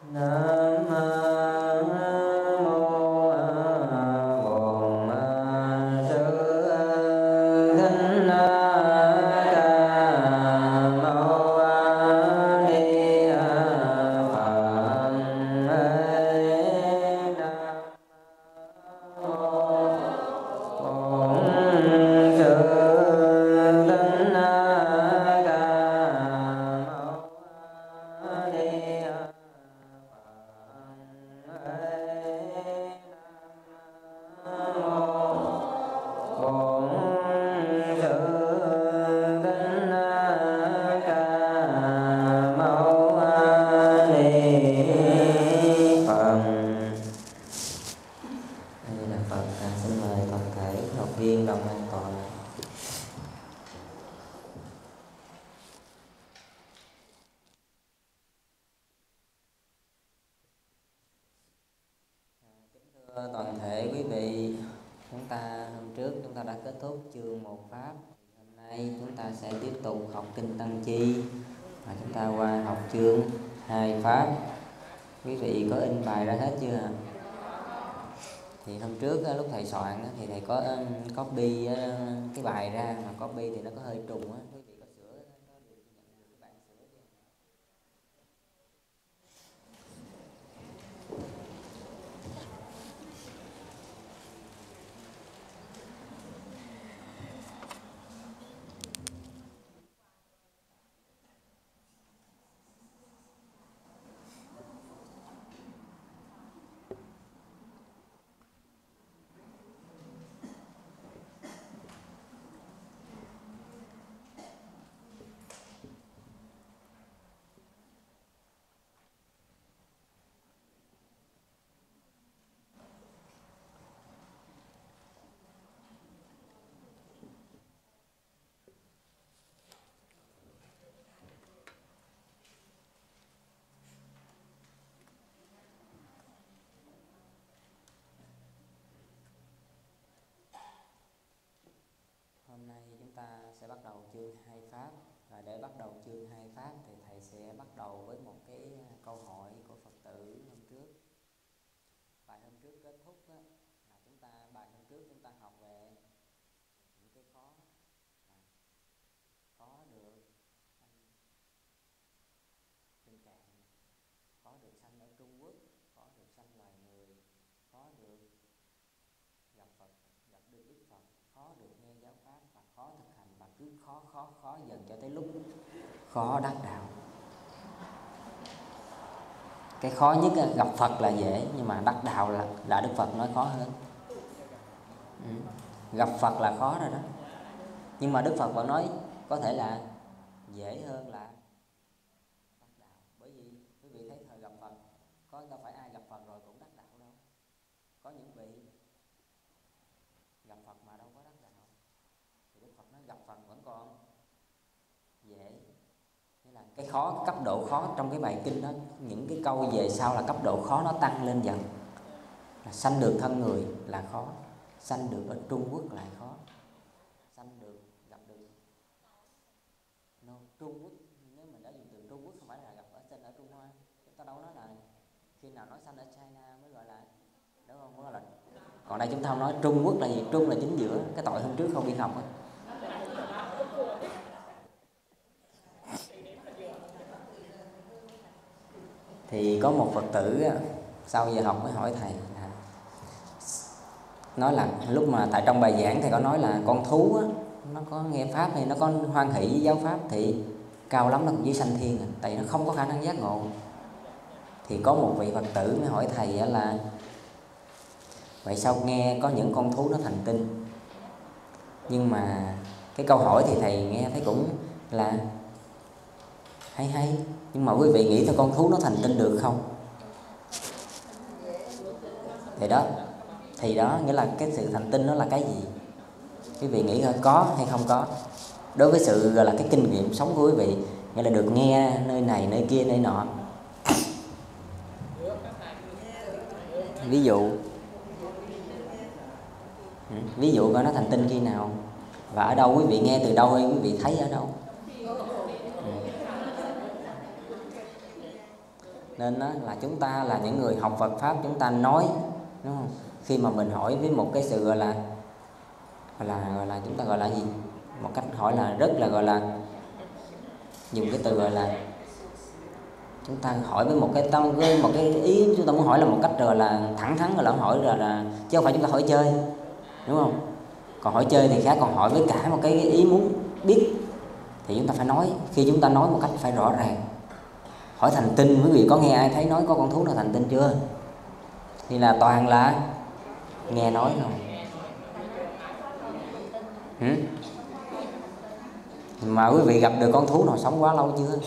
Toàn thể quý vị, hôm trước chúng ta đã kết thúc chương 1 pháp. Hôm nay chúng ta sẽ tiếp tục học kinh Tăng Chi và chúng ta qua học chương 2 pháp. Quý vị có in bài ra hết chưa? Thì hôm trước lúc thầy soạn thì thầy có copy cái bài ra, mà copy thì nó có hơi trùng á. Quý vị có sửa, có được nhận được cái bản sửa chưa? Hôm nay chúng ta sẽ bắt đầu chương 2 pháp, và để bắt đầu chương 2 pháp thì thầy sẽ bắt đầu với một cái câu hỏi của Phật tử hôm trước. Bài hôm trước kết thúc là bài hôm trước chúng ta học về những cái khó được sanh trên cạn, khó được sanh ở Trung Quốc, khó được sanh loài người, khó được gặp Phật, gặp được Đức Phật, khó được nghe giáo pháp và khó thực hành, và cứ khó dần cho tới lúc khó đắc đạo. Cái khó nhất gặp Phật là dễ, nhưng mà đắc đạo là Đức Phật nói khó hơn. Gặp Phật là khó rồi đó, nhưng mà Đức Phật vẫn nói có thể là dễ hơn là đắc đạo. Bởi vì quý vị thấy thời gặp Phật có đâu phải ai gặp Phật rồi cũng đắc đạo đâu. Có những vị gặp Phật mà đâu có đắc đạo. Thì Đức Phật nói gặp Phật vẫn còn dễ. Nghĩa là cái khó, cấp độ khó trong cái bài kinh đó, những cái câu về sau là cấp độ khó nó tăng lên dần. Là sanh được thân người là khó, sanh được ở Trung Quốc lại khó, sanh được gặp được Trung Quốc. Nếu mình đã dùng từ Trung Quốc không phải là gặp ở sanh ở Trung Hoa. Chúng ta đâu nói là khi nào nói sanh ở China mới gọi là, đúng không? Mới gọi là. Còn đây chúng ta không nói Trung Quốc là gì? Trung là chính giữa. Cái tội hôm trước không biết học. Thì có một Phật tử sau giờ học mới hỏi thầy, nói là lúc mà tại trong bài giảng thầy có nói là con thú á, nó có nghe pháp hay nó có hoan hỷ với giáo pháp thì cao lắm nó cũng chỉ sanh thiên à, tại nó không có khả năng giác ngộ. Thì có một vị Phật tử mới hỏi thầy là vậy sao nghe có những con thú nó thành tinh? Nhưng mà cái câu hỏi thì thầy nghe thấy cũng là hay, nhưng mà quý vị nghĩ thôi con thú nó thành tinh được không? Thì đó nghĩa là cái sự thành tinh nó là cái gì? Quý vị nghĩ thôi, có hay không có? Đối với sự gọi là cái kinh nghiệm sống của quý vị, nghĩa là được nghe nơi này nơi kia nơi nọ. Ví dụ coi nó thành tinh khi nào, và ở đâu quý vị nghe từ đâu hay quý vị thấy ở đâu. Nên là chúng ta là những người học Phật pháp, chúng ta nói, đúng không? Khi mà mình hỏi với một cái sự gọi là chúng ta gọi là gì, một cách hỏi là rất là gọi là, dùng cái từ gọi là, chúng ta hỏi với một cái ý chúng ta muốn hỏi là một cách rồi là thẳng thắn, rồi là hỏi rồi là, chứ không phải chúng ta hỏi chơi, đúng không? Còn hỏi chơi thì khác, còn hỏi với cả một cái ý muốn biết thì chúng ta phải nói. Khi chúng ta nói một cách phải rõ ràng, hỏi thành tinh. Quý vị có nghe ai thấy nói có con thú nào thành tinh chưa? Thì là toàn là nghe nói thôi. Mà quý vị gặp được con thú nào sống quá lâu chưa?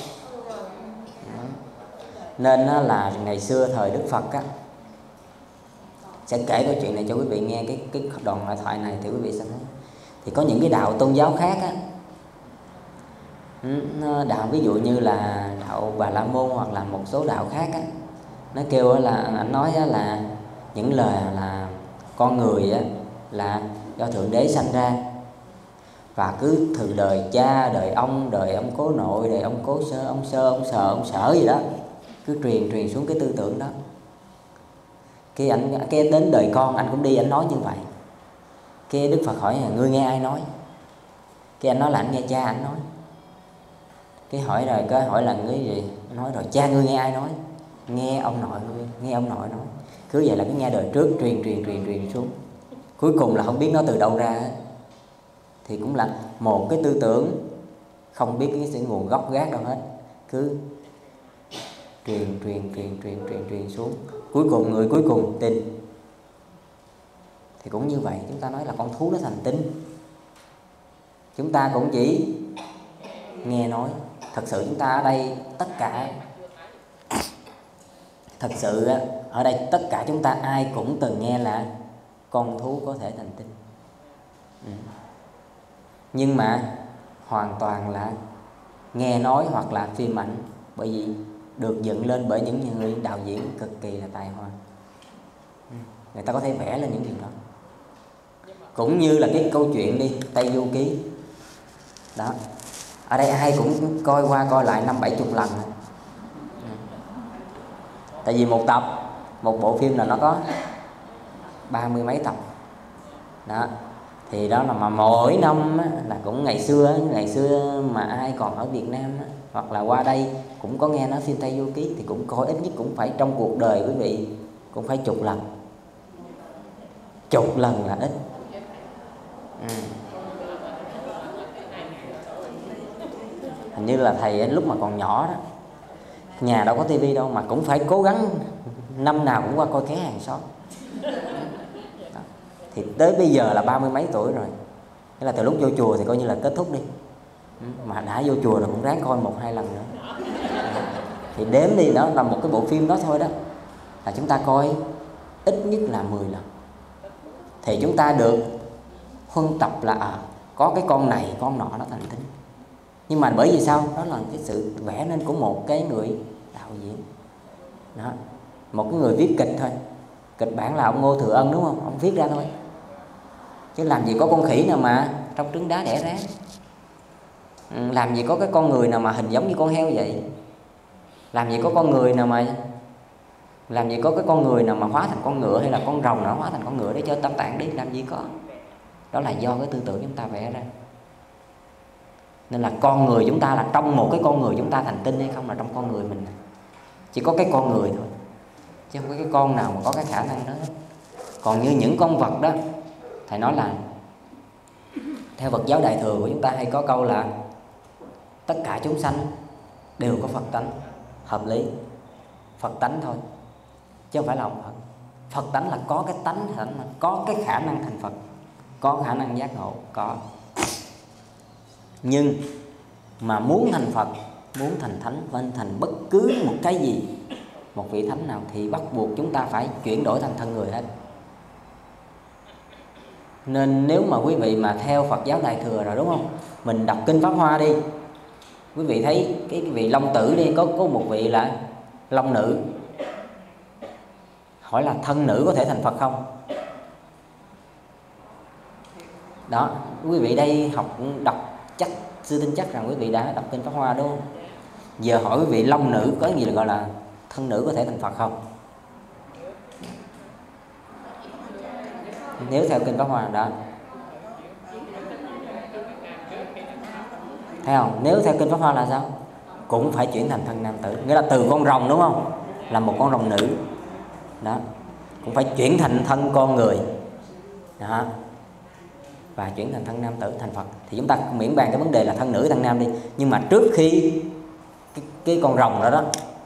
Nên là ngày xưa thời Đức Phật á, sẽ kể câu chuyện này cho quý vị nghe, cái đoạn thoại thoại này thì quý vị sẽ thấy. Thì có những cái đạo tôn giáo khác á, đạo ví dụ như là đạo Bà La Môn hoặc là một số đạo khác á, nó kêu là, anh nói là những lời là con người á là do Thượng Đế sanh ra, và cứ từ đời cha, đời ông cố nội, đời ông cố sơ, ông sở gì đó, cứ truyền xuống cái tư tưởng đó. Cái đến đời con anh cũng đi anh nói như vậy. Cái Đức Phật hỏi là ngươi nghe ai nói? Cái anh nói là anh nghe cha anh nói. Cái hỏi rồi, cái hỏi là ngươi gì? Nói rồi cha ngươi nghe ai nói? Nghe ông nội ngươi, nghe ông nội nói. Cứ vậy là cái nghe đời trước truyền xuống. Cuối cùng là không biết nó từ đâu ra. Thì cũng là một cái tư tưởng không biết cái sự nguồn gốc gác đâu hết, cứ truyền xuống. Cuối cùng người cuối cùng tin. Thì cũng như vậy, chúng ta nói là con thú nó thành tinh, chúng ta cũng chỉ nghe nói. Thật sự chúng ta ở đây tất cả, thật sự ở đây tất cả chúng ta ai cũng từng nghe là con thú có thể thành tinh. Nhưng mà hoàn toàn là nghe nói hoặc là phim ảnh, bởi vì được dựng lên bởi những người đạo diễn cực kỳ là tài hoa. Người ta có thể vẽ lên những điều đó. Cũng như là cái câu chuyện đi Tây Du Ký đó, ở đây ai cũng coi qua coi lại 50-70 lần. Tại vì một tập, một bộ phim là nó có 30 mấy tập đó. Thì đó là mà mỗi năm á, là cũng ngày xưa mà ai còn ở Việt Nam á, hoặc là qua đây cũng có nghe nói phim Tây Du Ký, thì cũng coi ít nhất cũng phải trong cuộc đời quý vị cũng phải chục lần. Chục lần là ít. Hình như là thầy lúc mà còn nhỏ đó, nhà đâu có tivi đâu mà cũng phải cố gắng năm nào cũng qua coi Ké Hàng Xóm. Thì tới bây giờ là 30 mấy tuổi rồi, nghĩa là từ lúc vô chùa thì coi như là kết thúc đi, mà đã vô chùa rồi cũng ráng coi 1-2 lần nữa. Thì đếm đi, đó là một cái bộ phim đó thôi đó, là chúng ta coi ít nhất là 10 lần. Thì chúng ta được huân tập là có cái con này con nọ nó thành tinh. Nhưng mà bởi vì sao? Đó là cái sự vẽ nên của một cái người đạo diễn đó, một cái người viết kịch thôi. Kịch bản là ông Ngô Thừa Ân, đúng không? Ông viết ra thôi. Chứ làm gì có con khỉ nào mà trong trứng đá đẻ rán. Làm gì có cái con người nào mà hình giống như con heo vậy. Làm gì có con người nào mà hóa thành con ngựa, hay là con rồng nào hóa thành con ngựa để cho Tam Tạng đi, làm gì có. Đó là do cái tư tưởng chúng ta vẽ ra. Nên là con người chúng ta là trong một cái con người chúng ta thành tinh hay không là trong con người mình. Chỉ có cái con người thôi, chứ không có cái con nào mà có cái khả năng đó. Còn như những con vật đó, thầy nói là theo Phật giáo Đại thừa của chúng ta hay có câu là tất cả chúng sanh đều có Phật tánh. Hợp lý, Phật tánh thôi, chứ không phải là ông Phật. Phật tánh là có cái tánh, có cái khả năng thành Phật, có khả năng giác ngộ, có. Nhưng mà muốn thành Phật, muốn thành thánh, nên thành bất cứ một cái gì, một vị thánh nào, thì bắt buộc chúng ta phải chuyển đổi thành thân người hết. Nên nếu mà quý vị mà theo Phật giáo Đại thừa rồi, đúng không? Mình đọc kinh Pháp Hoa đi, quý vị thấy cái vị Long Tử đi, có một vị là Long Nữ. Hỏi là thân nữ có thể thành Phật không? Đó, quý vị đây đọc chắc, sư tin chắc rằng quý vị đã đọc kinh Pháp Hoa, đúng không? Giờ hỏi quý vị Long Nữ có gì là gọi là thân nữ có thể thành Phật không? Nếu theo kinh Pháp Hoa đó, thấy không? Nếu theo kinh Pháp Hoa là sao? Cũng phải chuyển thành thân nam tử, nghĩa là từ con rồng, đúng không? Là một con rồng nữ đó, cũng phải chuyển thành thân con người đó, và chuyển thành thân nam tử thành Phật. Thì chúng ta miễn bàn cái vấn đề là thân nữ thân nam đi. Nhưng mà trước khi cái con rồng đó đó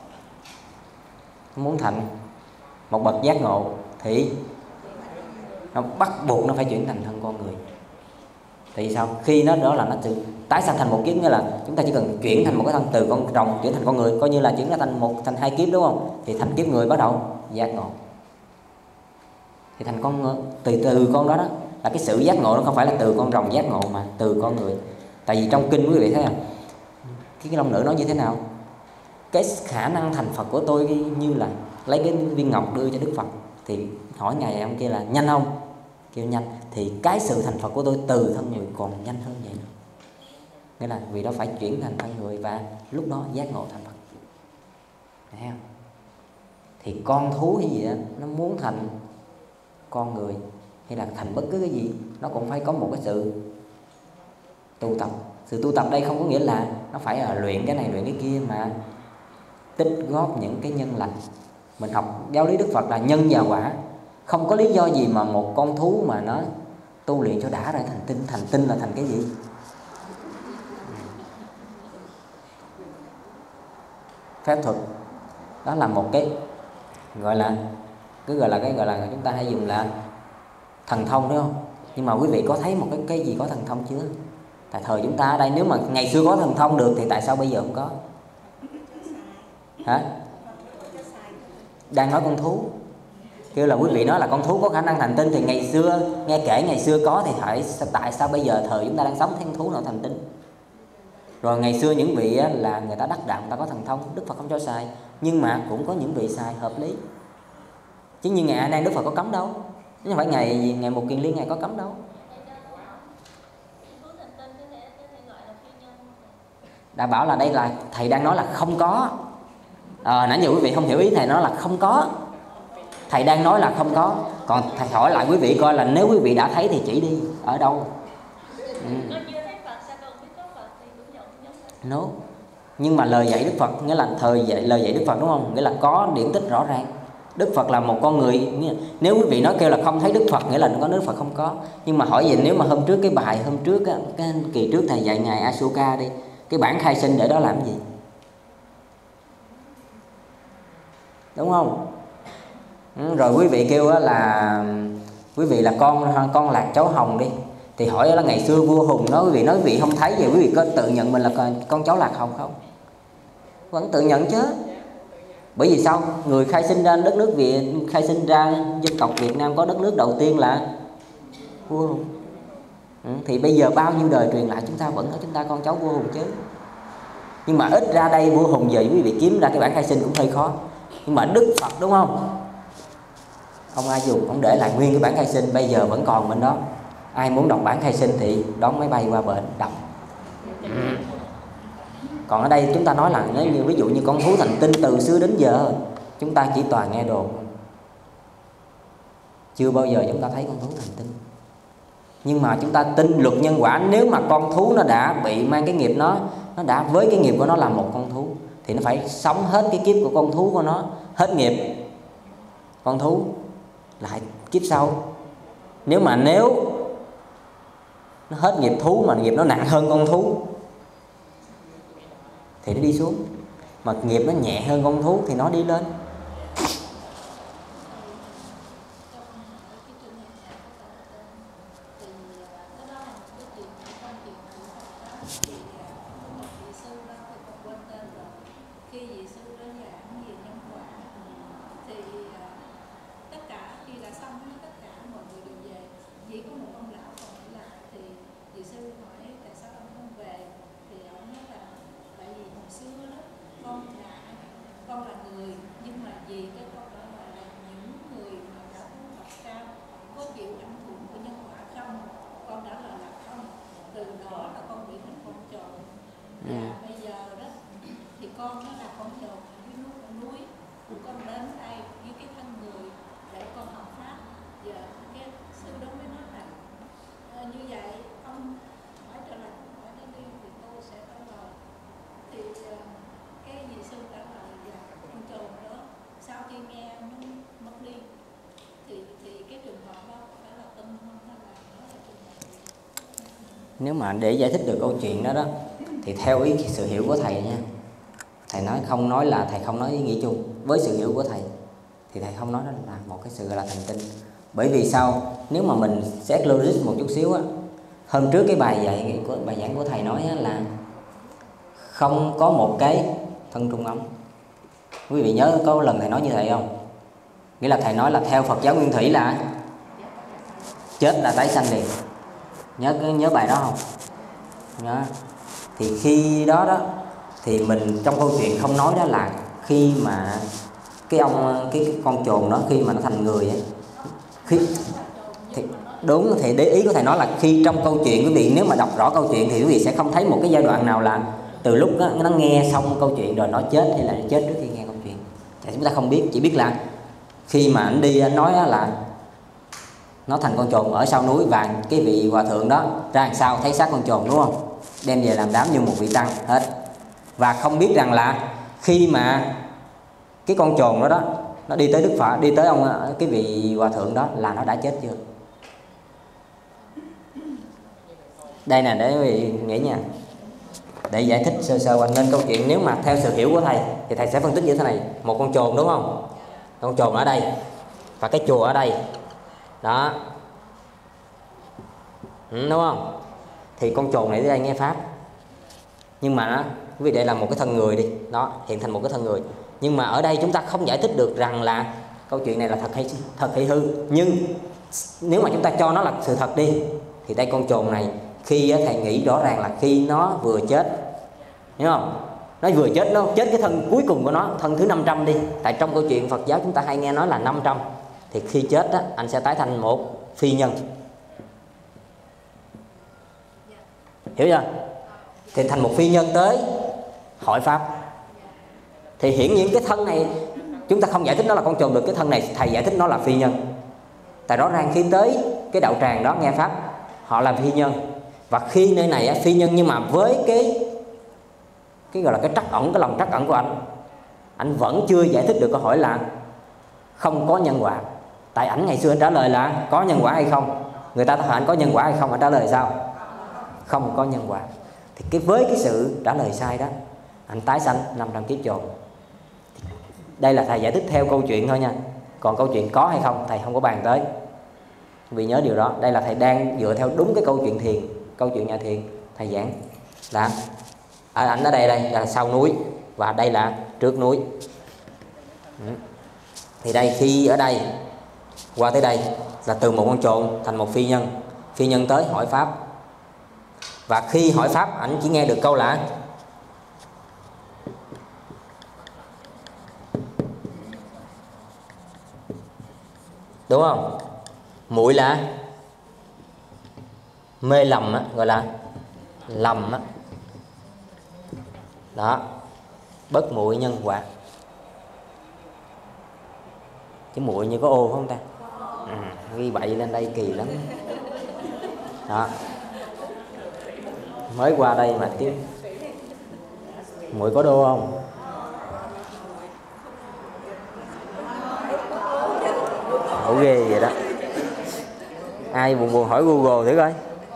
muốn thành một bậc giác ngộ thì nó bắt buộc nó phải chuyển thành thân con người. Thì sao? Khi nó đó là nó từ tái sanh thành một kiếp, nghĩa là chúng ta chỉ cần chuyển thành một cái thân, từ con rồng chuyển thành con người, coi như là chuyển ra thành hai kiếp, đúng không? Thì thành kiếp người bắt đầu giác ngộ. Thì thành con từ con đó đó là cái sự giác ngộ, nó không phải là từ con rồng giác ngộ mà từ con người. Tại vì trong kinh quý vị thấy không? Cái long nữ nói như thế nào? Cái khả năng thành Phật của tôi như là lấy cái viên ngọc đưa cho Đức Phật, thì hỏi ngài ông kia là nhanh không? Kêu nhanh. Thì cái sự thành Phật của tôi từ thân người còn nhanh hơn vậy nữa. Nghĩa là vì đó phải chuyển thành thân người và lúc đó giác ngộ thành Phật. Thấy không? Thì con thú hay gì đó, nó muốn thành con người hay là thành bất cứ cái gì, nó cũng phải có một cái sự tu tập. Sự tu tập đây không có nghĩa là nó phải là luyện cái này luyện cái kia, mà tích góp những cái nhân lành. Mình học giáo lý Đức Phật là nhân và quả. Không có lý do gì mà một con thú mà nó tu luyện cho đã ra thành tinh. Thành tinh là thành cái gì? Phép thuật. Đó là một cái gọi là chúng ta hay dùng là thần thông, đúng không? Nhưng mà quý vị có thấy một cái gì có thần thông chưa? Tại thời chúng ta ở đây, nếu mà ngày xưa có thần thông được thì tại sao bây giờ không có? Hả? Đang nói con thú. Kêu là quý vị nói là con thú có khả năng thành tinh, thì ngày xưa nghe kể ngày xưa có, thì tại sao bây giờ thời chúng ta đang sống thiên thú nào thành tinh? Rồi ngày xưa những vị là người ta đắc đạo, người ta có thần thông, Đức Phật không cho xài, nhưng mà cũng có những vị xài hợp lý. Chứ như ngày nay Đức Phật có cấm đâu, chứ không phải ngày Một Kiền Liên ngày có cấm đâu. Đã bảo là đây là thầy đang nói là không có. Nãy giờ quý vị không hiểu ý thầy nói là không có. Thầy đang nói là không có. Còn thầy hỏi lại quý vị coi là nếu quý vị đã thấy thì chỉ đi ở đâu. No. Nhưng mà lời dạy Đức Phật nghĩa là lời dạy Đức Phật, đúng không? Nghĩa là có điểm tích rõ ràng. Đức Phật là một con người. Nếu quý vị nói kêu là không thấy Đức Phật, nghĩa là có Đức Phật không có. Nhưng mà hỏi gì, nếu mà hôm trước cái bài hôm trước cái kỳ trước thầy dạy ngài Asoka đi, cái bản khai sinh để đó làm gì? Đúng không? Rồi quý vị kêu là quý vị là con lạc cháu hồng đi, thì hỏi là ngày xưa vua Hùng nói quý vị nói quý vị không thấy, vậy quý vị có tự nhận mình là con cháu lạc hồng không? Vẫn tự nhận chứ. Bởi vì sao? Người khai sinh ra đất nước Việt, khai sinh ra dân tộc Việt Nam có đất nước đầu tiên là vua Hùng. Thì bây giờ bao nhiêu đời truyền lại chúng ta vẫn nói chúng ta con cháu vua Hùng chứ. Nhưng mà ít ra đây vua Hùng giờ quý vị kiếm ra cái bản khai sinh cũng hơi khó. Nhưng mà Đức Phật, đúng không? Ông A Dùng, ông để lại nguyên cái bản khai sinh, bây giờ vẫn còn bên đó. Ai muốn đọc bản khai sinh thì đón máy bay qua bển đọc. Còn ở đây chúng ta nói là nếu như ví dụ như con thú thành tinh từ xưa đến giờ, chúng ta chỉ toàn nghe đồn, chưa bao giờ chúng ta thấy con thú thành tinh. Nhưng mà chúng ta tin luật nhân quả. Nếu mà con thú nó đã bị mang cái nghiệp, nó đã với cái nghiệp của nó là một con thú, thì nó phải sống hết cái kiếp của con thú của nó, hết nghiệp con thú lại kiếp sau. Nếu nó hết nghiệp thú mà nghiệp nó nặng hơn con thú thì nó đi xuống, mà nghiệp nó nhẹ hơn con thú thì nó đi lên. Nếu mà để giải thích được câu chuyện đó thì theo ý sự hiểu của thầy nha, thầy nói không nói là thầy không nói ý nghĩa chung, với sự hiểu của thầy thì thầy không nói đó là một cái sự gọi là thành tinh. Bởi vì sao? Nếu mà mình xét logic một chút xíu á, hôm trước cái bài giảng của thầy nói là không có một cái thân trung ấm. Quý vị nhớ có lần thầy nói như vậy không? Nghĩa là thầy nói là theo Phật giáo Nguyên Thủy là chết là tái sanh liền. Nhớ bài đó không? Nhớ. Thì khi đó thì mình trong câu chuyện không nói đó là khi mà cái con chồn đó khi mà nó thành người ấy, thì đúng, thì để ý của thầy nói là khi trong câu chuyện quý vị nếu mà đọc rõ câu chuyện thì quý vị sẽ không thấy một cái giai đoạn nào là từ lúc nó nghe xong câu chuyện rồi nó chết hay là chết trước khi nghe câu chuyện. Thì chúng ta không biết, chỉ biết là khi mà anh đi anh nói là nó thành con chồn ở sau núi, và cái vị hòa thượng đó ra đằng sau thấy xác con chồn, đúng không? Đem về làm đám như một vị tăng hết. Và không biết rằng là khi mà cái con chồn đó nó đi tới Đức Phật, đi tới cái vị hòa thượng đó là nó đã chết chưa. Đây nè, để quý vị nghĩ nha, để giải thích sơ sơ qua. Nên câu chuyện nếu mà theo sự hiểu của thầy thì thầy sẽ phân tích như thế này: một con chồn, đúng không? Con chồn ở đây và cái chùa ở đây đó, đúng không? Thì con chồn này tới đây nghe pháp, nhưng mà quý vị đây là một cái thân người đi, đó hiện thành một cái thân người. Nhưng mà ở đây chúng ta không giải thích được rằng là câu chuyện này là thật hay hư. Nhưng nếu mà chúng ta cho nó là sự thật đi, thì đây con chồn này khi thầy nghĩ rõ ràng là khi nó vừa chết, hiểu không? Nó vừa chết, nó chết cái thân cuối cùng của nó, thân thứ 500 đi. Tại trong câu chuyện Phật giáo chúng ta hay nghe nói là 500. Thì khi chết á, anh sẽ tái thành một phi nhân. Hiểu chưa? Thì thành một phi nhân tới hỏi pháp. Thì hiển nhiên cái thân này chúng ta không giải thích nó là con chồn được. Cái thân này thầy giải thích nó là phi nhân. Tại rõ ràng khi tới cái đạo tràng đó nghe pháp, họ làm phi nhân. Và khi nơi này phi nhân, nhưng mà với cái gọi là cái trắc ẩn, cái lòng trắc ẩn của anh vẫn chưa giải thích được câu hỏi là không có nhân quả. Tại ảnh ngày xưa anh trả lời là có nhân quả hay không. Người ta hỏi anh có nhân quả hay không, anh trả lời sao? Không có nhân quả. Thì với cái sự trả lời sai đó, anh tái sanh 500 kiếp chồn. Đây là thầy giải thích theo câu chuyện thôi nha. Còn câu chuyện có hay không thầy không có bàn tới. Vì nhớ điều đó, đây là thầy đang dựa theo đúng cái câu chuyện thiền, câu chuyện nhà thiền thầy giảng là ảnh ở đây là sau núi và đây là trước núi. Thì đây khi ở đây qua tới đây là từ một con chồn thành một phi nhân. Phi nhân tới hỏi pháp, và khi hỏi pháp ảnh chỉ nghe được câu là đúng không? Muội là mê lầm á, gọi là lầm á. Đó, bất muội nhân quả. Cái muội như có ô không ta? Ghi bậy lên đây kỳ lắm. Đó. Mới qua đây mà tiếp. Muội có đô không? Hổ ghê vậy đó. Ai buồn hỏi Google thử coi.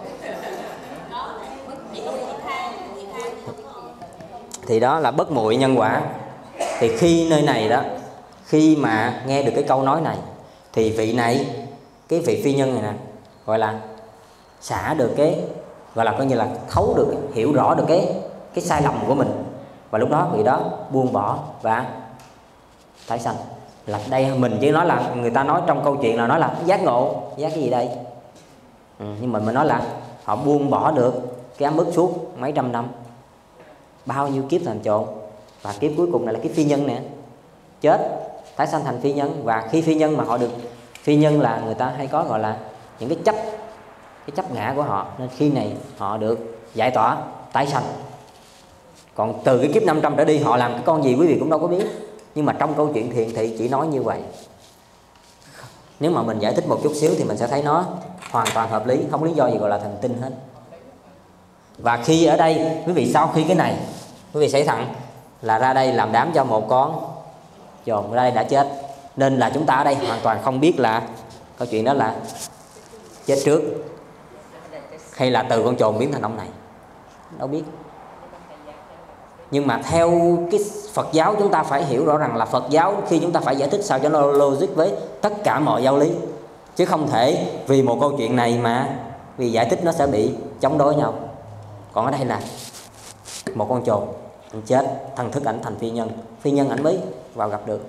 Thì đó là bất muội nhân quả. Thì khi nơi này đó, khi mà nghe được cái câu nói này, thì vị này, cái vị phi nhân này nè, gọi là xả được cái, gọi là coi như là thấu được, hiểu rõ được cái sai lầm của mình. Và lúc đó vị đó buông bỏ và tái sanh. Là đây mình chỉ nói là người ta nói trong câu chuyện là nói là giác ngộ, giác cái gì đây? Nhưng mình nói là họ buông bỏ được cái ấm ức suốt mấy trăm năm, bao nhiêu kiếp thành trộn, và kiếp cuối cùng này là kiếp phi nhân nè, chết tái sanh thành phi nhân. Và khi phi nhân mà họ được phi nhân là người ta hay có gọi là những cái chấp ngã của họ, nên khi này họ được giải tỏa tái sanh. Còn từ cái kiếp 500 trở đi họ làm cái con gì quý vị cũng đâu có biết. Nhưng mà trong câu chuyện thiền thị chỉ nói như vậy. Nếu mà mình giải thích một chút xíu thì mình sẽ thấy nó hoàn toàn hợp lý, không lý do gì gọi là thành tinh hết. Và khi ở đây quý vị, sau khi cái này quý vị sẽ thẳng là ra đây làm đám cho một con chồn, ra đây đã chết. Nên là chúng ta ở đây hoàn toàn không biết là câu chuyện đó là chết trước hay là từ con chồn biến thành ông này, đâu biết. Nhưng mà theo cái Phật giáo chúng ta phải hiểu rõ rằng là Phật giáo khi chúng ta phải giải thích sao cho nó logic với tất cả mọi giáo lý, chứ không thể vì một câu chuyện này mà vì giải thích nó sẽ bị chống đối nhau. Còn ở đây là một con chồn chết, thần thức ảnh thành phi nhân ảnh mới vào gặp được.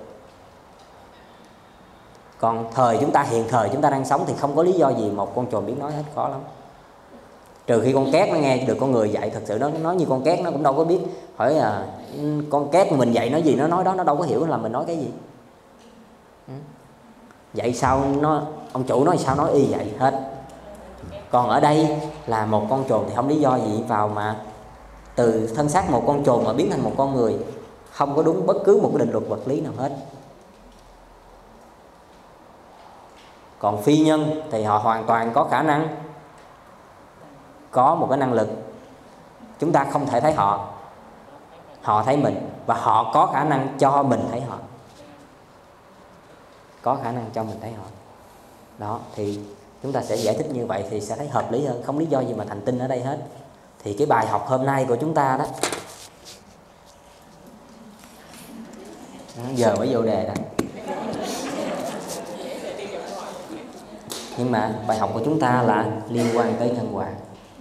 Còn thời chúng ta, hiện thời chúng ta đang sống thì không có lý do gì một con chồn biết nói hết, khó lắm. Trừ khi con két nó nghe được con người dạy, thật sự nó nói như con két nó cũng đâu có biết. Hỏi con két mình dạy nói gì nó nói đó, nó đâu có hiểu là mình nói cái gì. Vậy sao nó, ông chủ nói sao nói y vậy hết. Còn ở đây là một con chồn thì không lý do gì vào mà từ thân xác một con chồn mà biến thành một con người, không có đúng bất cứ một cái định luật vật lý nào hết. Còn phi nhân thì họ hoàn toàn có khả năng, có một cái năng lực chúng ta không thể thấy họ, họ thấy mình, và họ có khả năng cho mình thấy họ, có khả năng cho mình thấy họ. Đó thì chúng ta sẽ giải thích như vậy thì sẽ thấy hợp lý hơn, không lý do gì mà thành tinh ở đây hết. Thì cái bài học hôm nay của chúng ta đó, giờ mới vô đề đó, nhưng mà bài học của chúng ta là liên quan tới nhân quả.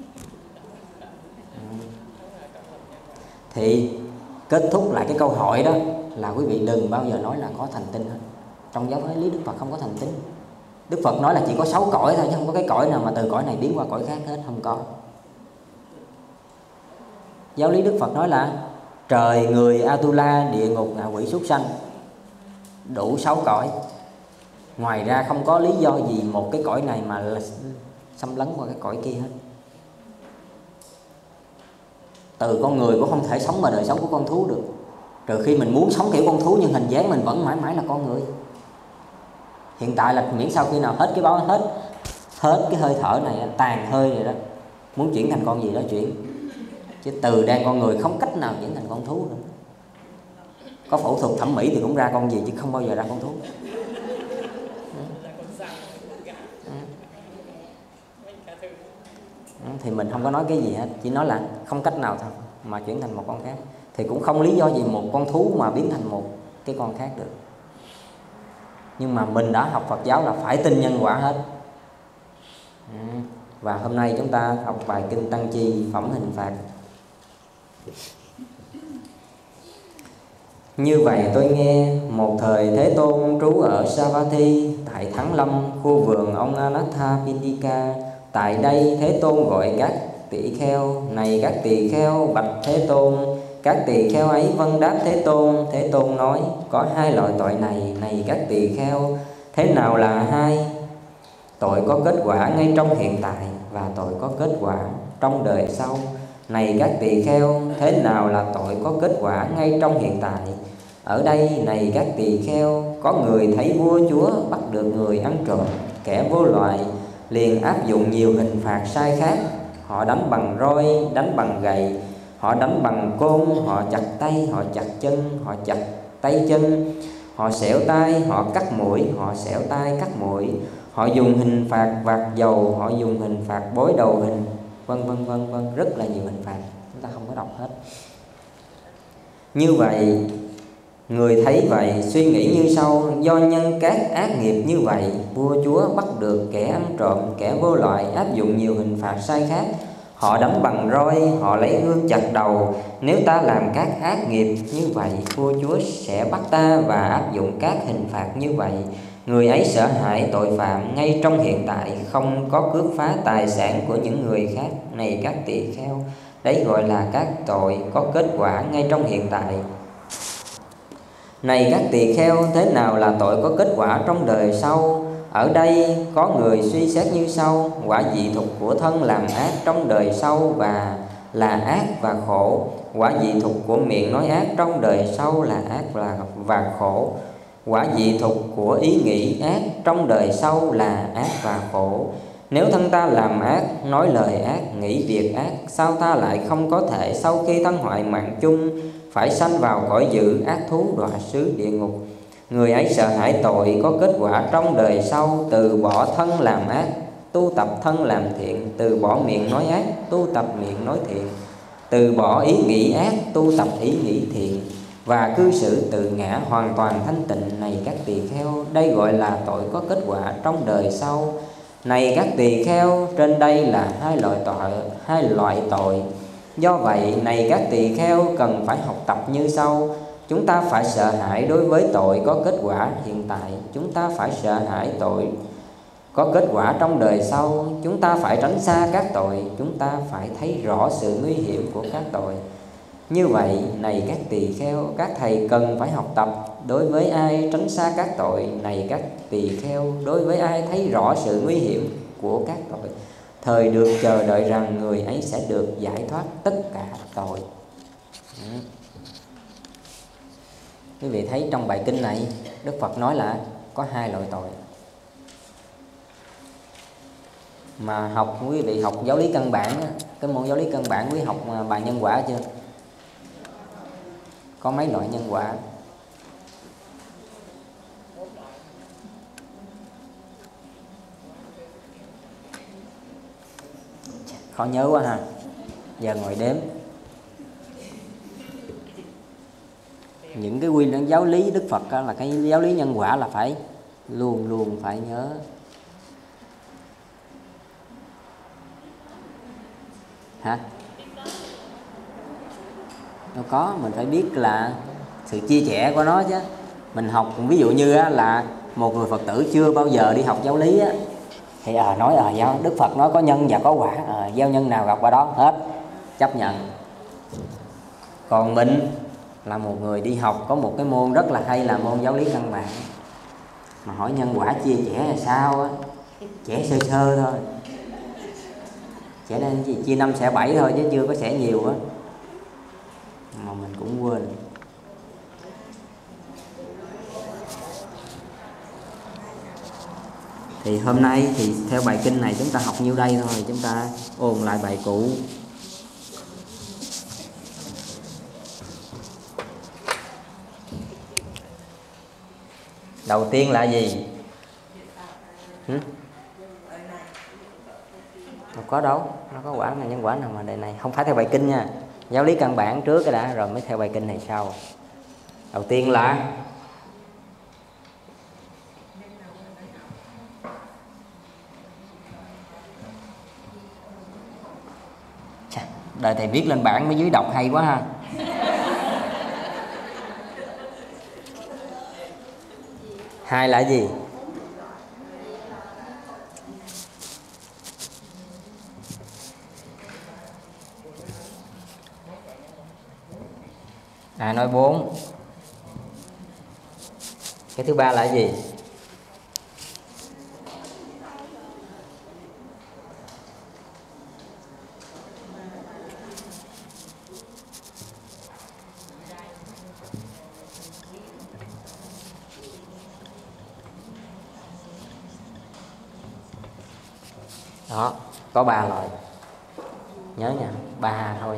Thì kết thúc lại cái câu hỏi đó là quý vị đừng bao giờ nói là có thành tinh hết. Trong giáo lý Đức Phật không có thành tinh. Đức Phật nói là chỉ có 6 cõi thôi, chứ không có cái cõi nào mà từ cõi này biến qua cõi khác hết, không có. Giáo lý Đức Phật nói là trời, người, Atula, địa ngục, ngạ quỷ, súc sanh, đủ 6 cõi. Ngoài ra không có lý do gì một cái cõi này mà xâm lấn qua cái cõi kia hết. Từ con người cũng không thể sống mà đời sống của con thú được, trừ khi mình muốn sống kiểu con thú nhưng hình dáng mình vẫn mãi mãi là con người. Hiện tại là miễn sau khi nào hết cái báo, hết cái hơi thở này, tàn hơi rồi đó, muốn chuyển thành con gì đó chuyển, chứ từ đang con người không cách nào chuyển thành con thú nữa. Có phẫu thuật thẩm mỹ thì cũng ra con gì chứ không bao giờ ra con thú. Thì mình không có nói cái gì hết, chỉ nói là không cách nào thật mà chuyển thành một con khác. Thì cũng không lý do gì một con thú mà biến thành một cái con khác được. Nhưng mà mình đã học Phật giáo là phải tin nhân quả hết. Và hôm nay chúng ta học bài kinh Tăng Chi phẩm hình phạt. Như vậy tôi nghe một thời Thế Tôn trú ở Savatthi tại Thắng Lâm, khu vườn ông Anathapindika. Tại đây Thế Tôn gọi các tỳ kheo: này các tỳ kheo, bạch Thế Tôn. Các tỳ kheo ấy vâng đáp Thế Tôn. Thế Tôn nói: có 2 loại tội này, này các tỳ kheo. Thế nào là 2? Tội có kết quả ngay trong hiện tại và tội có kết quả trong đời sau. Này các tỳ kheo, thế nào là tội có kết quả ngay trong hiện tại? Ở đây, này các tỳ kheo, có người thấy vua chúa bắt được người ăn trộm, kẻ vô loại, liền áp dụng nhiều hình phạt sai khác. Họ đánh bằng roi, đánh bằng gậy, họ đánh bằng côn, họ chặt tay, họ chặt chân, họ chặt tay chân, họ xẻo tay, họ cắt mũi, họ xẻo tay cắt mũi, họ dùng hình phạt vạt dầu, họ dùng hình phạt bối đầu hình, vân vân vân vân, rất là nhiều hình phạt, chúng ta không có đọc hết. Như vậy, người thấy vậy suy nghĩ như sau: do nhân các ác nghiệp như vậy, vua chúa bắt được kẻ ăn trộm, kẻ vô loại, áp dụng nhiều hình phạt sai khác. Họ đánh bằng roi, họ lấy gươm chặt đầu. Nếu ta làm các ác nghiệp như vậy, vua chúa sẽ bắt ta và áp dụng các hình phạt như vậy. Người ấy sợ hãi tội phạm ngay trong hiện tại, không có cướp phá tài sản của những người khác. Này các tỳ kheo, đấy gọi là các tội có kết quả ngay trong hiện tại. Này các tỳ kheo, thế nào là tội có kết quả trong đời sau? Ở đây có người suy xét như sau: quả dị thục của thân làm ác trong đời sau và là ác và khổ. Quả dị thục của miệng nói ác trong đời sau là ác và khổ. Quả dị thục của ý nghĩ ác trong đời sau là ác và khổ. Nếu thân ta làm ác, nói lời ác, nghĩ việc ác, sao ta lại không có thể sau khi thân hoại mạng chung phải sanh vào cõi dữ ác thú đọa xứ địa ngục? Người ấy sợ hãi tội có kết quả trong đời sau, từ bỏ thân làm ác, tu tập thân làm thiện, từ bỏ miệng nói ác, tu tập miệng nói thiện, từ bỏ ý nghĩ ác, tu tập ý nghĩ thiện, và cư xử tự ngã hoàn toàn thanh tịnh. Này các tỳ kheo, đây gọi là tội có kết quả trong đời sau. Này các tỳ kheo, trên đây là hai loại tội. Do vậy, này các tỳ kheo, cần phải học tập như sau. Chúng ta phải sợ hãi đối với tội có kết quả hiện tại. Chúng ta phải sợ hãi tội có kết quả trong đời sau. Chúng ta phải tránh xa các tội. Chúng ta phải thấy rõ sự nguy hiểm của các tội. Như vậy, này các tỳ kheo, các thầy cần phải học tập. Đối với ai tránh xa các tội, này các tỳ kheo, đối với ai thấy rõ sự nguy hiểm của các tội, thời được chờ đợi rằng người ấy sẽ được giải thoát tất cả tội. Quý vị thấy trong bài kinh này, Đức Phật nói là có hai loại tội. Mà quý vị học giáo lý căn bản, cái môn giáo lý căn bản quý học bài nhân quả chưa? Có mấy loại nhân quả? Khó nhớ quá ha. Giờ ngồi đếm. Những cái quy luận giáo lý Đức Phật là cái giáo lý nhân quả là phải luôn luôn phải nhớ. Hả? Đâu có, mình phải biết là sự chia sẻ của nó chứ. Mình học ví dụ như là một người Phật tử chưa bao giờ đi học giáo lý á, thì nói Đức Phật nói có nhân và có quả, gieo nhân nào gặp quả đó hết, chấp nhận. Còn mình là một người đi học có một cái môn rất là hay là môn giáo lý căn bản, mà hỏi nhân quả chia sẻ là sao á, trẻ sơ sơ thôi, trẻ nên chia 5 sẽ 7 thôi chứ chưa có sẽ nhiều á, mà mình cũng quên. Thì hôm nay thì theo bài kinh này chúng ta học nhiêu đây thôi, chúng ta ôn lại bài cũ. Đầu tiên là gì? Không có đâu, nó có quả là nhân quả nào mà đời này. Không phải theo bài kinh nha. Giáo lý căn bản trước cái đã rồi mới theo bài kinh này sau. Đầu tiên là đời thầy viết lên bảng mới dưới đọc hay quá ha. Hai là gì? Nói 4. Cái thứ ba là gì? Đó, có 3 loại. Nhớ nha, 3 thôi.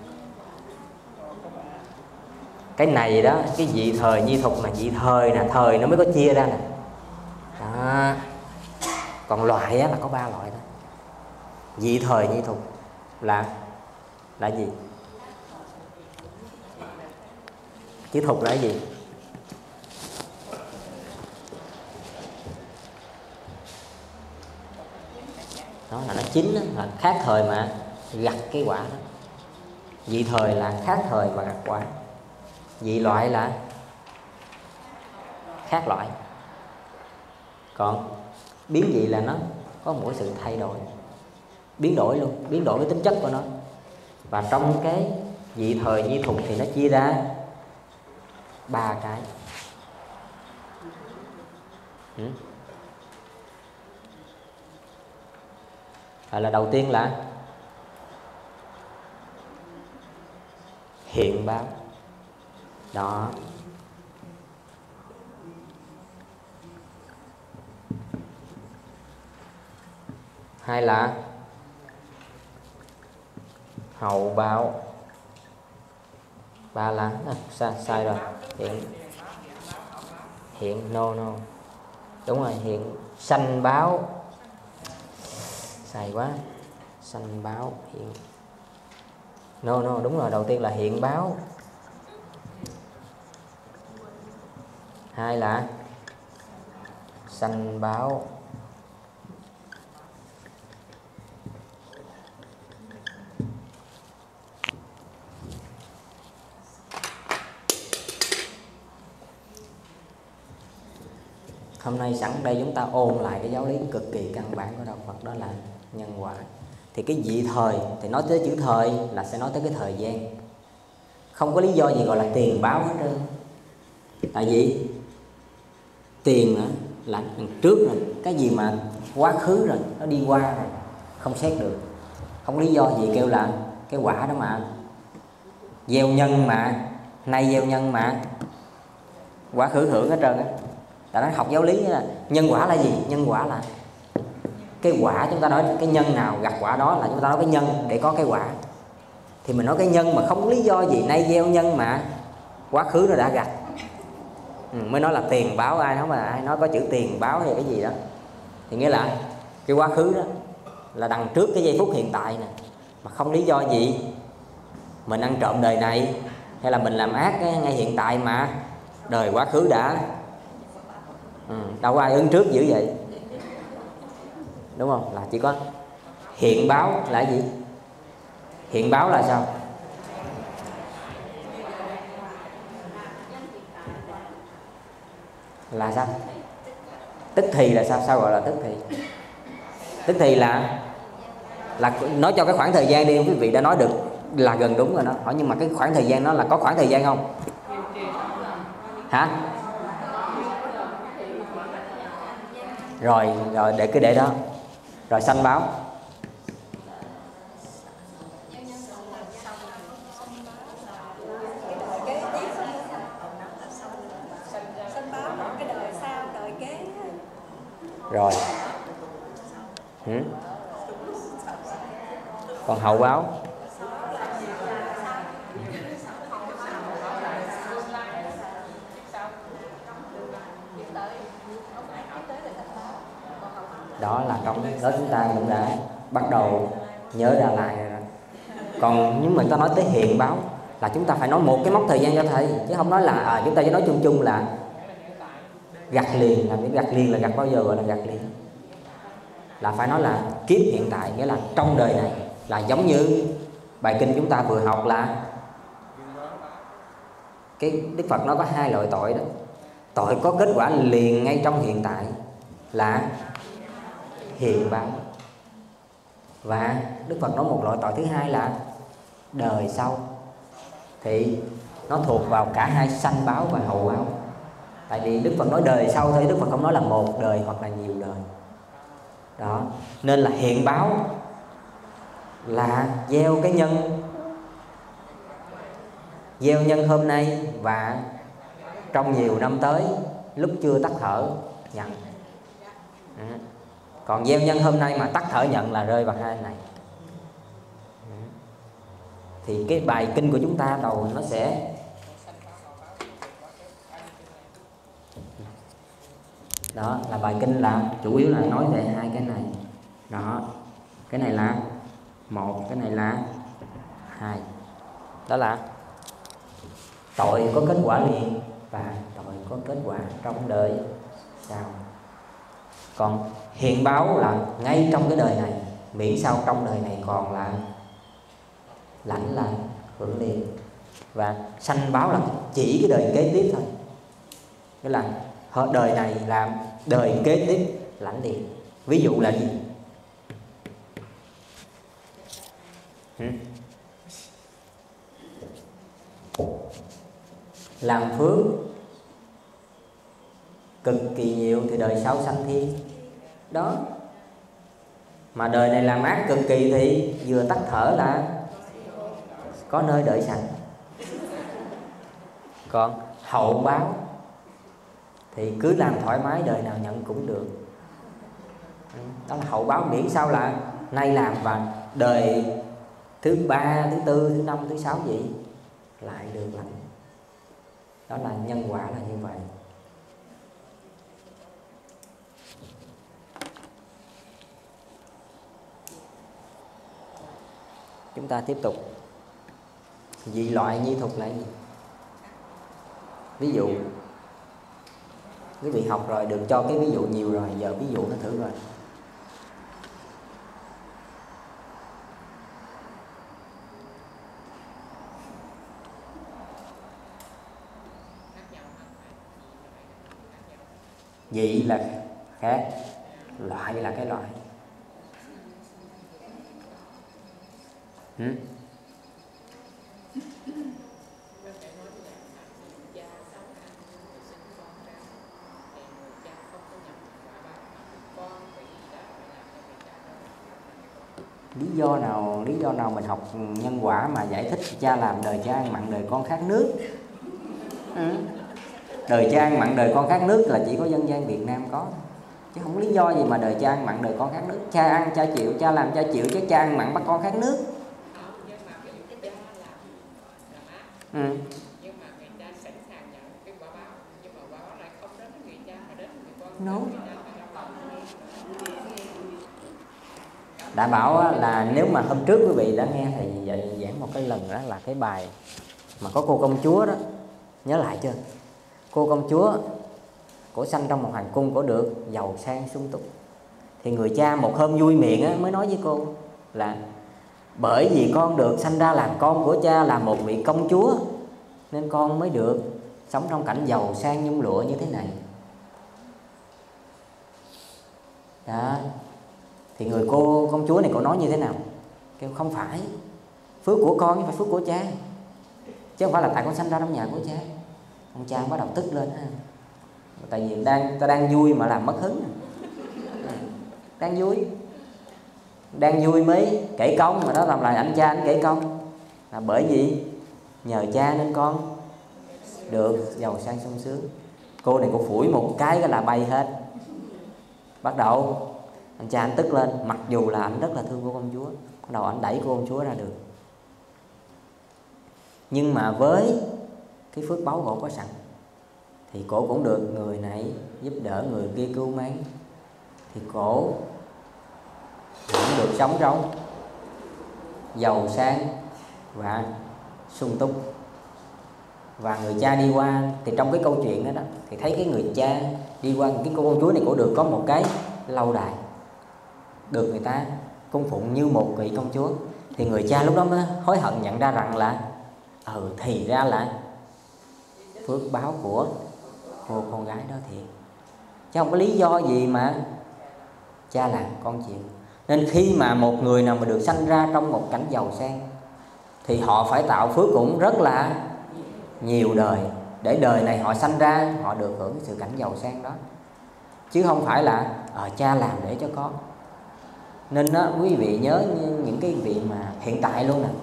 Cái này đó, cái vị thời nhi thục là vị thời nè, thời nó mới có chia ra nè. Đó. Còn loại á là có 3 loại thôi. Vị thời nhi thục là gì? Chữ thục là gì? Đó là nó chín đó, là khác thời mà gặt cái quả đó. Vị thời là khác thời mà gặt quả. Vị loại là khác loại. Còn biến dị là nó có mỗi sự thay đổi, biến đổi luôn, biến đổi cái tính chất của nó. Và trong cái vị thời nhi thục thì nó chia ra 3 cái. Là đầu tiên là hiện báo. Đó. Hai là hậu báo. 3 là sai rồi. Hiện no. Đúng rồi, hiện sanh báo. Hay quá. Sanh báo hiện. No, đúng rồi, đầu tiên là hiện báo. Hai là sanh báo. Hôm nay sẵn đây chúng ta ôn lại cái giáo lý cực kỳ căn bản của đạo Phật, đó là nhân quả. Thì cái vị thời thì nói tới chữ thời là sẽ nói tới cái thời gian. Không có lý do gì gọi là tiền báo hết trơn. Tại vì tiền là trước rồi, cái gì mà quá khứ rồi, nó đi qua rồi, không xét được. Không có lý do gì kêu là cái quả đó mà gieo nhân mà nay gieo nhân mà quá khứ hưởng hết trơn á. Tại nó học giáo lý là nhân quả là gì? Nhân quả là cái quả, chúng ta nói cái nhân nào gặt quả đó, là chúng ta nói cái nhân để có cái quả. Thì mình nói cái nhân mà không có lý do gì nay gieo nhân mà quá khứ nó đã gặt, mới nói là tiền báo. Ai nói mà ai nói có chữ tiền báo hay cái gì đó thì nghĩa là cái quá khứ đó là đằng trước cái giây phút hiện tại nè, mà không lý do gì mình ăn trộm đời này hay là mình làm ác ngay hiện tại mà đời quá khứ đã đâu có ai ứng trước dữ vậy, đúng không? Là chỉ có hiện báo là gì? Hiện báo là sao? Là sao? Tức thì là sao? Sao gọi là tức thì? Tức thì là nói cho cái khoảng thời gian đi, quý vị đã nói được là gần đúng rồi đó. Hỏi nhưng mà cái khoảng thời gian đó là có khoảng thời gian không? Hả? Rồi để cứ để đó. Rồi sanh báo. Rồi. Còn hậu báo. Đó là trong đó chúng ta cũng đã bắt đầu nhớ ra lại rồi. Còn nếu mình ta nói tới hiện báo là chúng ta phải nói một cái mốc thời gian cho thầy, chứ không nói là chúng ta chỉ nói chung chung là gặt liền. Làm cái gặt liền là gặt bao giờ gọi là gặt liền? Là phải nói là kiếp hiện tại, nghĩa là trong đời này. Là giống như bài kinh chúng ta vừa học là cái Đức Phật nói có hai loại tội đó. Tội có kết quả liền ngay trong hiện tại là hiện báo, và Đức Phật nói một loại tội thứ hai là đời sau. Thì nó thuộc vào cả hai sanh báo và hậu báo. Tại vì Đức Phật nói đời sau thôi, Đức Phật không nói là một đời hoặc là nhiều đời. Đó, nên là hiện báo là gieo cái nhân, gieo nhân hôm nay và trong nhiều năm tới lúc chưa tắt thở nhận. Còn gieo nhân hôm nay mà tắt thở nhận là rơi vào hai này. Thì cái bài kinh của chúng ta đầu nó sẽ đó là bài kinh là chủ yếu là nói về hai cái này. Đó, cái này là một, cái này là hai. Đó là tội có kết quả liền và tội có kết quả trong đời sau. Còn hiện báo là ngay trong cái đời này, miễn sao trong đời này còn là lãnh là hưởng liền. Và sanh báo là chỉ cái đời kế tiếp thôi, nghĩa là đời này làm đời kế tiếp lãnh liền. Ví dụ là gì? Làm phước cực kỳ nhiều thì đời sau sanh thiên. Đó. Mà đời này làm ác cực kỳ thì vừa tắt thở là có nơi đợi sẵn. Còn hậu báo thì cứ làm thoải mái, đời nào nhận cũng được. Đó là hậu báo, miễn sao là nay làm và đời thứ ba, thứ tư, thứ năm, thứ sáu gì lại được lãnh. Đó là nhân quả là như vậy. Chúng ta tiếp tục. Dị loại nhi thuật là gì? Ví dụ quý vị học rồi, được cho cái ví dụ nhiều rồi, giờ ví dụ nó thử rồi. Dị là khác, loại là cái loại. Lý do nào mình học nhân quả mà giải thích cha làm đời cha ăn mặn đời con khát nước? Đời cha ăn mặn đời con khát nước là chỉ có dân gian Việt Nam có, chứ không có lý do gì mà đời cha ăn mặn đời con khát nước. Cha ăn cha chịu, cha làm cha chịu, chứ cha ăn mặn bắt con khát nước. No. Đã bảo là nếu mà hôm trước quý vị đã nghe thầy giảng một cái lần, đó là cái bài mà có cô công chúa đó, nhớ lại chưa? Cô công chúa cổ sanh trong một hoàng cung, cổ được giàu sang sung túc. Thì người cha một hôm vui miệng á, mới nói với cô là bởi vì con được sanh ra làm con của cha là một vị công chúa, nên con mới được sống trong cảnh giàu sang nhung lụa như thế này. Đó. Thì người cô công chúa này cổ nói như thế nào? Kêu không phải, phước của con chứ phải phước của cha, chứ không phải là tại con sanh ra trong nhà của cha. Ông cha bắt đầu tức lên ha. Tại vì ta đang vui mà làm mất hứng. Đang vui mới kể công, mà đó làm lại anh cha anh kể công. Là bởi vì nhờ cha nên con được giàu sang sung sướng. Cô này cô phủi một cái là bay hết. Bắt đầu anh cha anh tức lên, mặc dù là anh rất là thương cô công chúa. Bắt đầu anh đẩy cô công chúa ra được. Nhưng mà với cái phước báu cổ có sẵn thì cổ cũng được người này giúp đỡ, người kia cứu mang, thì cổ cũng được sống trong giàu sang và sung túc. Và người cha đi qua, thì trong cái câu chuyện đó, thì thấy cái người cha đi qua cái cô công chúa này, cổ được có một cái lâu đài, được người ta cung phụng như một vị công chúa. Thì người cha lúc đó mới hối hận, nhận ra rằng là thì ra là phước báo của cô con gái đó thiệt, chứ không có lý do gì mà cha làm con chịu. Nên khi mà một người nào mà được sanh ra trong một cảnh giàu sang thì họ phải tạo phước cũng rất là nhiều đời, để đời này họ sanh ra họ được hưởng sự cảnh giàu sang đó, chứ không phải là cha làm để cho con. Nên đó, quý vị nhớ những cái vị mà hiện tại luôn nè,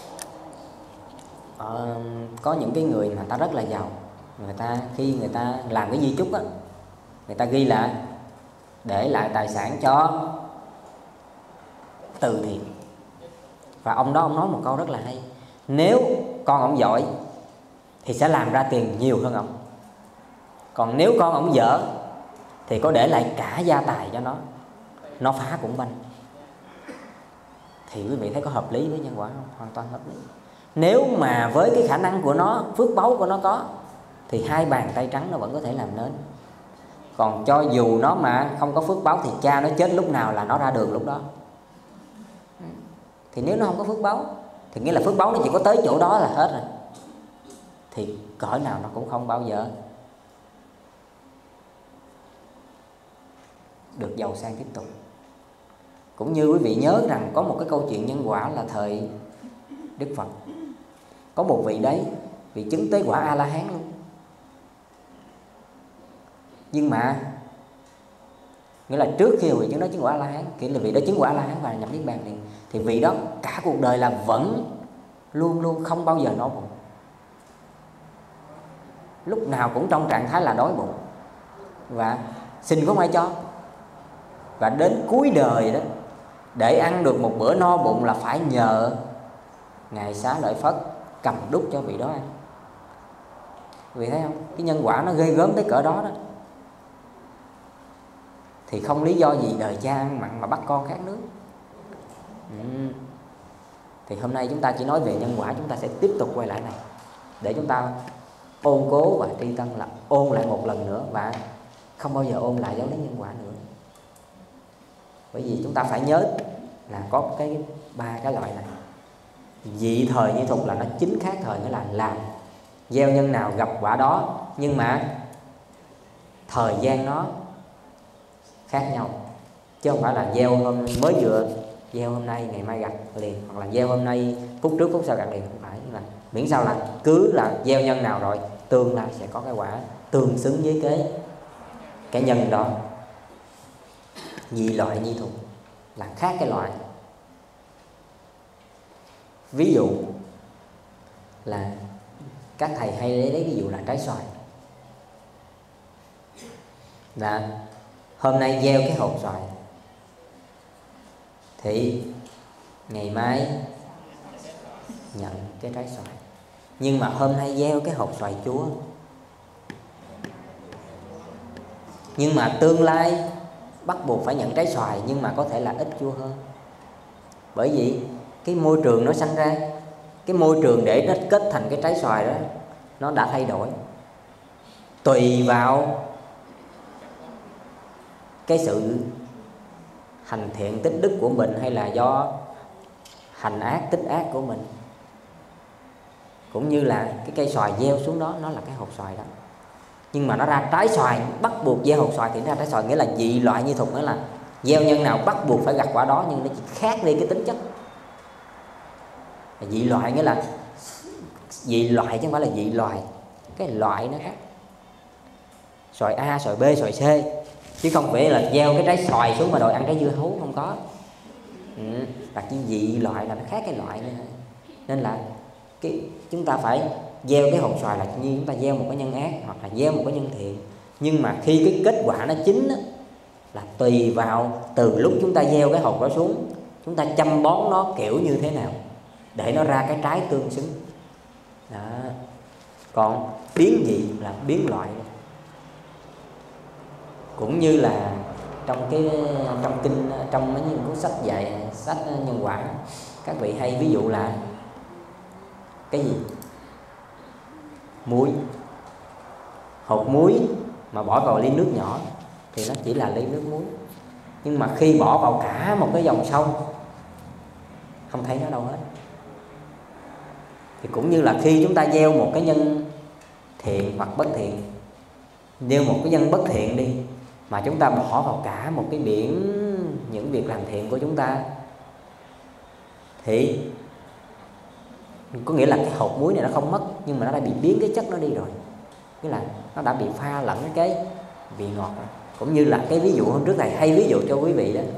có những cái người mà ta rất là giàu, người ta khi người ta làm cái di chúc á, người ta ghi là để lại tài sản cho từ thiện. Và ông đó ông nói một câu rất là hay: nếu con ông giỏi thì sẽ làm ra tiền nhiều hơn ông, còn nếu con ông dở thì có để lại cả gia tài cho nó phá cũng banh. Thì quý vị thấy có hợp lý với nhân quả không? Hoàn toàn hợp lý. Nếu mà với cái khả năng của nó, phước báu của nó có, thì 2 bàn tay trắng nó vẫn có thể làm nên. Còn cho dù nó mà không có phước báu thì cha nó chết lúc nào là nó ra đường lúc đó. Thì nếu nó không có phước báu thì nghĩa là phước báu nó chỉ có tới chỗ đó là hết rồi, thì cỡ nào nó cũng không bao giờ được giàu sang tiếp tục. Cũng như quý vị nhớ rằng có một cái câu chuyện nhân quả là thời Đức Phật, có một vị đấy, vị chứng tế quả A-la-hán luôn. Nhưng mà nghĩa là trước khi vị chứng đó chứng quả A-la-hán, nghĩa là vị đó chứng quả A-la-hán và nhập niết bàn liền, thì vị đó cả cuộc đời là vẫn luôn luôn không bao giờ no bụng, lúc nào cũng trong trạng thái là đói bụng và xin không ai cho. Và đến cuối đời đó, để ăn được một bữa no bụng là phải nhờ Ngài Xá Lợi Phất cầm đút cho vị đó ăn. Vì thấy không, cái nhân quả nó ghê gớm tới cỡ đó đó. Thì không lý do gì đời cha ăn mặn mà bắt con khát nước. Thì hôm nay chúng ta chỉ nói về nhân quả, chúng ta sẽ tiếp tục quay lại này để chúng ta ôn cố và tri tân, là ôn lại một lần nữa và không bao giờ ôn lại giáo lý nhân quả nữa. Bởi vì chúng ta phải nhớ là có cái ba cái loại này. Dị thời như thục là nó chính khác thời, nghĩa là làm gieo nhân nào gặp quả đó, nhưng mà thời gian nó khác nhau, chứ không phải là gieo mới vừa gieo hôm nay ngày mai gặt liền, hoặc là gieo hôm nay phút trước phút sau gặt liền, không phải. Là miễn sao là cứ là gieo nhân nào rồi tương lai sẽ có cái quả tương xứng với cái nhân đó. Dị loại nhi thục là khác cái loại. Ví dụ là các thầy hay lấy ví dụ là trái xoài, là hôm nay gieo cái hột xoài thì ngày mai nhận cái trái xoài. Nhưng mà hôm nay gieo cái hột xoài chúa, nhưng mà tương lai bắt buộc phải nhận trái xoài, nhưng mà có thể là ít chua hơn. Bởi vì cái môi trường nó sanh ra, cái môi trường để nó kết thành cái trái xoài đó nó đã thay đổi. Tùy vào cái sự hành thiện tích đức của mình, hay là do hành ác tích ác của mình, cũng như là cái cây xoài gieo xuống đó nó là cái hột xoài đó, nhưng mà nó ra trái xoài, bắt buộc gieo hột xoài thì nó ra trái xoài. Nghĩa là dị loại như thục, nghĩa là gieo nhân nào bắt buộc phải gặt quả đó, nhưng nó chỉ khác đi cái tính chất. Dị loại nghĩa là dị loại chứ không phải là dị loài, cái loại nó khác. Xoài A, xoài B, xoài C, chứ không phải là gieo cái trái xoài xuống mà đòi ăn trái dưa hấu, không có. Là cái dị loại là nó khác cái loại nữa. Nên là chúng ta phải gieo cái hột xoài là như chúng ta gieo một cái nhân ác hoặc là gieo một cái nhân thiện. Nhưng mà khi cái kết quả nó chín á, là tùy vào từ lúc chúng ta gieo cái hột đó xuống, chúng ta chăm bón nó kiểu như thế nào để nó ra cái trái tương xứng đó. Còn biến dị là biến loại. Cũng như là trong kinh, trong mấy những cuốn sách dạy sách nhân quả, các vị hay ví dụ là cái gì? Muối. Hột muối mà bỏ vào ly nước nhỏ thì nó chỉ là ly nước muối, nhưng mà khi bỏ vào cả một cái dòng sông không thấy nó đâu hết. Thì cũng như là khi chúng ta gieo một cái nhân thiện hoặc bất thiện, gieo một cái nhân bất thiện đi, mà chúng ta bỏ vào cả một cái biển những việc làm thiện của chúng ta, thì có nghĩa là cái hột muối này nó không mất, nhưng mà nó đã bị biến cái chất nó đi rồi. Nghĩa là nó đã bị pha lẫn cái vị ngọt. Cũng như là cái ví dụ hôm trước thầy hay ví dụ cho quý vị đó,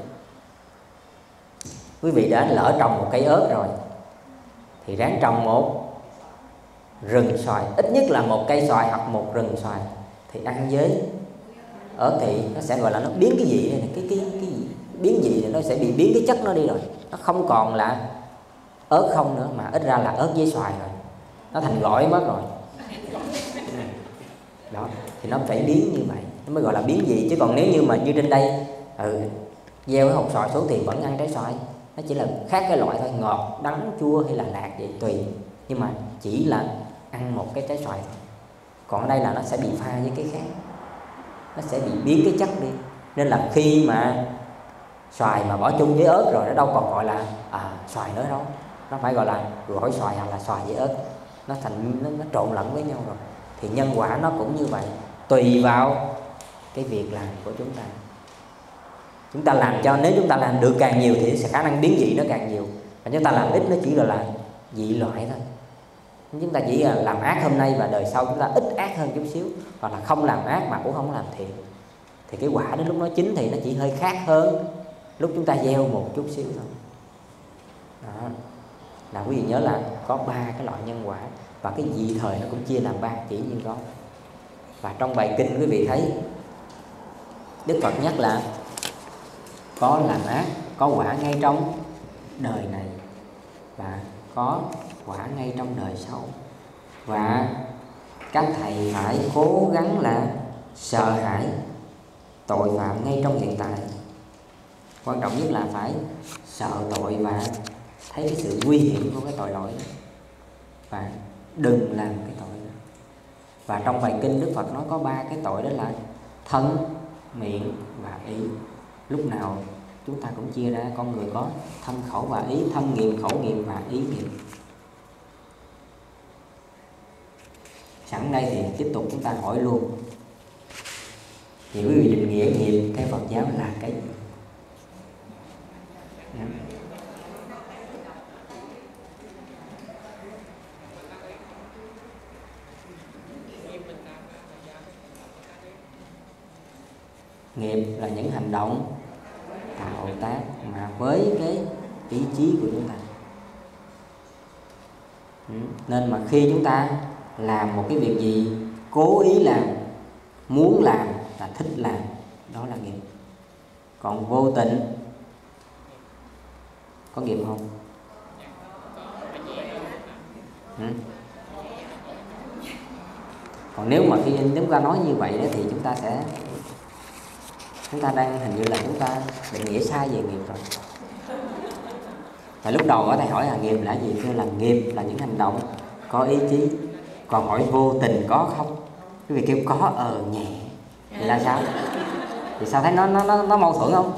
quý vị đã lỡ trồng một cây ớt rồi thì ráng trồng một rừng xoài, ít nhất là một cây xoài hoặc một rừng xoài, thì ăn với ớt thì nó sẽ gọi là nó biến cái vị này, cái gì biến vị thì nó sẽ bị biến cái chất nó đi rồi, nó không còn là ớt không nữa, mà ít ra là ớt với xoài rồi, nó thành gỏi mất rồi đó. Thì nó phải biến như vậy nó mới gọi là biến vị. Chứ còn nếu như mà như trên đây gieo cái hột xoài xuống thì vẫn ăn trái xoài, nó chỉ là khác cái loại thôi, ngọt, đắng, chua hay là lạc vậy tùy, nhưng mà chỉ là ăn một cái trái xoài thôi. Còn ở đây là nó sẽ bị pha với cái khác, nó sẽ bị biến cái chất đi. Nên là khi mà xoài mà bỏ chung với ớt rồi, nó đâu còn gọi là xoài nữa đâu, nó phải gọi là gỏi xoài hoặc là xoài với ớt, nó thành nó trộn lẫn với nhau rồi. Thì nhân quả nó cũng như vậy, tùy vào cái việc làm của chúng ta. Chúng ta làm cho, nếu chúng ta làm được càng nhiều thì khả năng biến dị nó càng nhiều, và chúng ta làm ít nó chỉ là dị loại thôi. Chúng ta chỉ là làm ác hôm nay và đời sau chúng ta ít ác hơn chút xíu, hoặc là không làm ác mà cũng không làm thiện, thì cái quả đến lúc nó chín thì nó chỉ hơi khác hơn lúc chúng ta gieo một chút xíu thôi đó. Là quý vị nhớ là có 3 cái loại nhân quả, và cái dị thời nó cũng chia làm 3 chỉ như đó. Và trong bài kinh quý vị thấy Đức Phật nhắc là có làm ác có quả ngay trong đời này và có quả ngay trong đời sau, và các thầy phải cố gắng là sợ hãi tội phạm ngay trong hiện tại. Quan trọng nhất là phải sợ tội và thấy cái sự nguy hiểm của cái tội lỗi đó, và đừng làm cái tội đó. Và trong bài kinh Đức Phật nói có 3 cái tội đó là thân, miệng và ý. Lúc nào chúng ta cũng chia ra con người có thân, khẩu và ý. Thân nghiệp, khẩu nghiệp và ý nghiệp. Sẵn đây thì tiếp tục chúng ta hỏi luôn, thì quý vị định nghĩa nghiệp theo Phật giáo là cái gì? Nghiệp là những hành động tạo tác mà với cái ý chí của chúng ta. Nên mà khi chúng ta làm một cái việc gì cố ý làm, muốn làm, là thích làm, đó là nghiệp. Còn vô tình có nghiệp không? Còn nếu mà khi chúng ta nói như vậy đó thì chúng ta đang hình như là chúng ta định nghĩa sai về nghiệp rồi. Tại lúc đầu có thầy hỏi là nghiệp là gì, kêu là nghiệp là những hành động có ý chí. Còn hỏi vô tình có không, cái việc kêu có nhẹ thì là sao? Thì sao thấy nó mâu thuẫn không?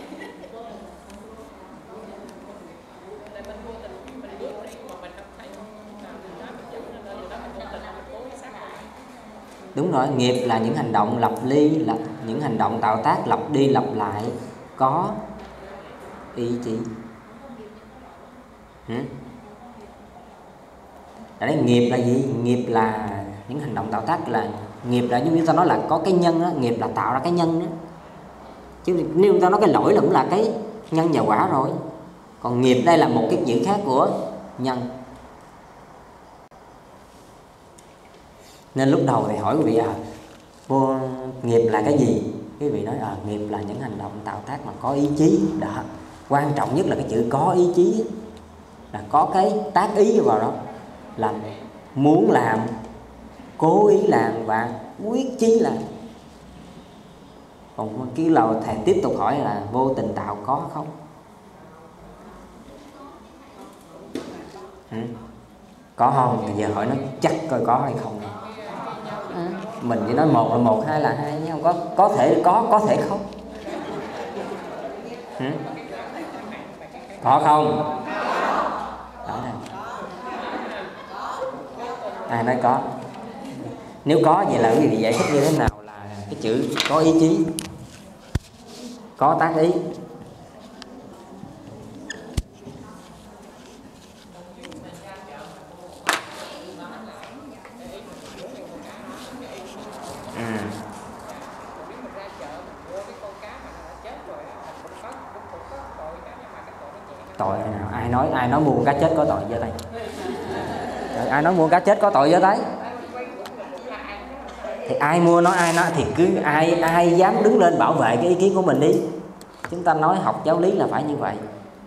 Đúng rồi, nghiệp là những hành động lặp đi, là những hành động tạo tác lặp đi lặp lại có ý chí. Ở đây nghiệp là gì? Nghiệp là những hành động tạo tác, là nghiệp là giống như ta nói là có cái nhân đó, nghiệp là tạo ra cái nhân đó. Chứ nếu ta nói cái lỗi là cũng là cái nhân và quả rồi. Còn nghiệp đây là một cái chữ khác của nhân. Nên lúc đầu thì hỏi quý vị vô nghiệp là cái gì? Quý vị nói nghiệp là những hành động tạo tác mà có ý chí. Đó, quan trọng nhất là cái chữ có ý chí, là có cái tác ý vào đó, là muốn làm, cố ý làm và quyết chí làm. Còn cái lời thầy tiếp tục hỏi là vô tình tạo có không? Có không? Thì giờ hỏi nó chắc coi có hay không. Mình chỉ nói một là một, hai là hai, nhưng không có thể có thể không. Có không? Đó này. Ai nói có? Nếu có vậy là quý vị giải thích như thế nào là cái chữ có ý chí, có tác ý? Tội nào? Ai nói mua cá chết có tội giơ tay. Ai nói mua cá chết có tội giơ tay? Thì ai mua nói ai nói thì cứ ai dám đứng lên bảo vệ cái ý kiến của mình đi. Chúng ta nói học giáo lý là phải như vậy.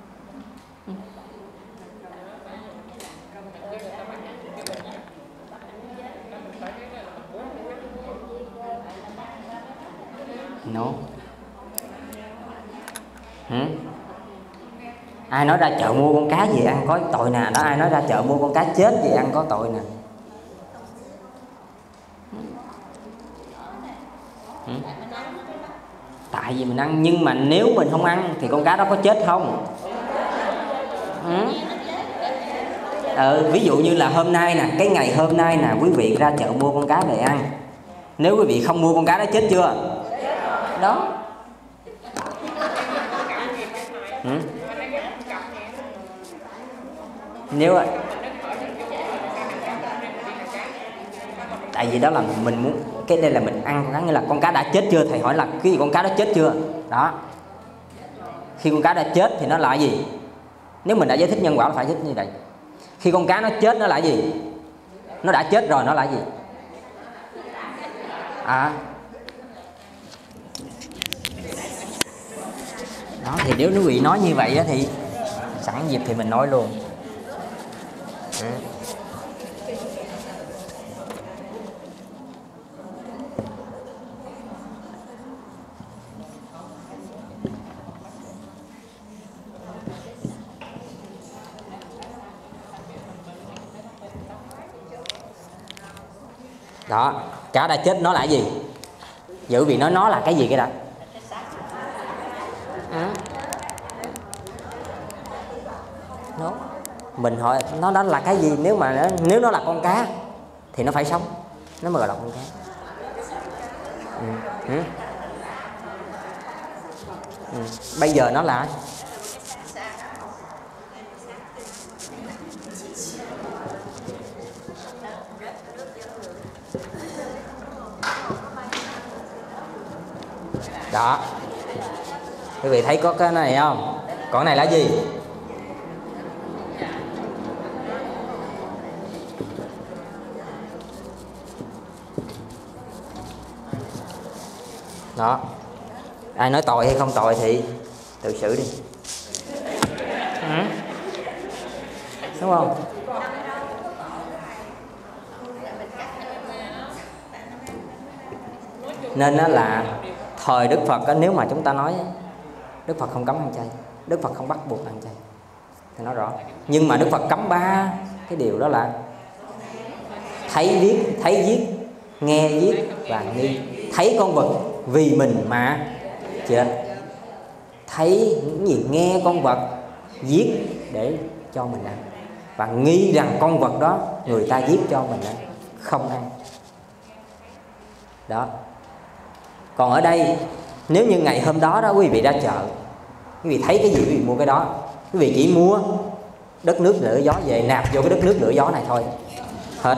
No. Ai nói ra chợ mua con cá về ăn có tội nè. Đó, ai nói ra chợ mua con cá chết về ăn có tội nè. Tại vì mình ăn, nhưng mà nếu mình không ăn thì con cá đó có chết không? Ví dụ như là hôm nay nè, cái ngày hôm nay nè, quý vị ra chợ mua con cá về ăn. Nếu quý vị không mua con cá đó chết chưa? Đó. Nếu tại vì đó là mình muốn, cái đây là mình ăn con cá, nghĩa là con cá đã chết chưa? Thầy hỏi là cái gì, con cá đó chết chưa? Đó. Khi con cá đã chết thì nó là gì? Nếu mình đã giải thích nhân quả là phải giải thích như vậy. Khi con cá nó chết nó là gì? Nó đã chết rồi, nó là gì? Đó, thì nếu quý vị nói như vậy đó, thì sẵn dịp thì mình nói luôn. Đó, cá đã chết nó là cái gì? Giữ vị nói nó là cái gì cái đã? Nó mình hỏi nó đó là cái gì, nếu nó là con cá thì nó phải sống, nó mới gọi là con cá. Bây giờ nó là đó, quý vị thấy có cái này không? Còn này là gì? Đó, ai nói tội hay không tội thì tự xử đi. Đúng không? Nên đó là thời Đức Phật đó, nếu mà chúng ta nói Đức Phật không cấm ăn chay, Đức Phật không bắt buộc ăn chay thì nói rõ. Nhưng mà Đức Phật cấm 3 cái điều, đó là thấy giết, nghe giết và nghi. Thấy con vật vì mình mà chết, thấy những gì, nghe con vật giết để cho mình ăn, và nghi rằng con vật đó người ta giết cho mình ăn, không ăn. Đó. Còn ở đây, nếu như ngày hôm đó quý vị ra chợ, quý vị thấy cái gì quý vị mua cái đó. Quý vị chỉ mua đất nước lửa gió về nạp vô cái đất nước lửa gió này thôi, hết.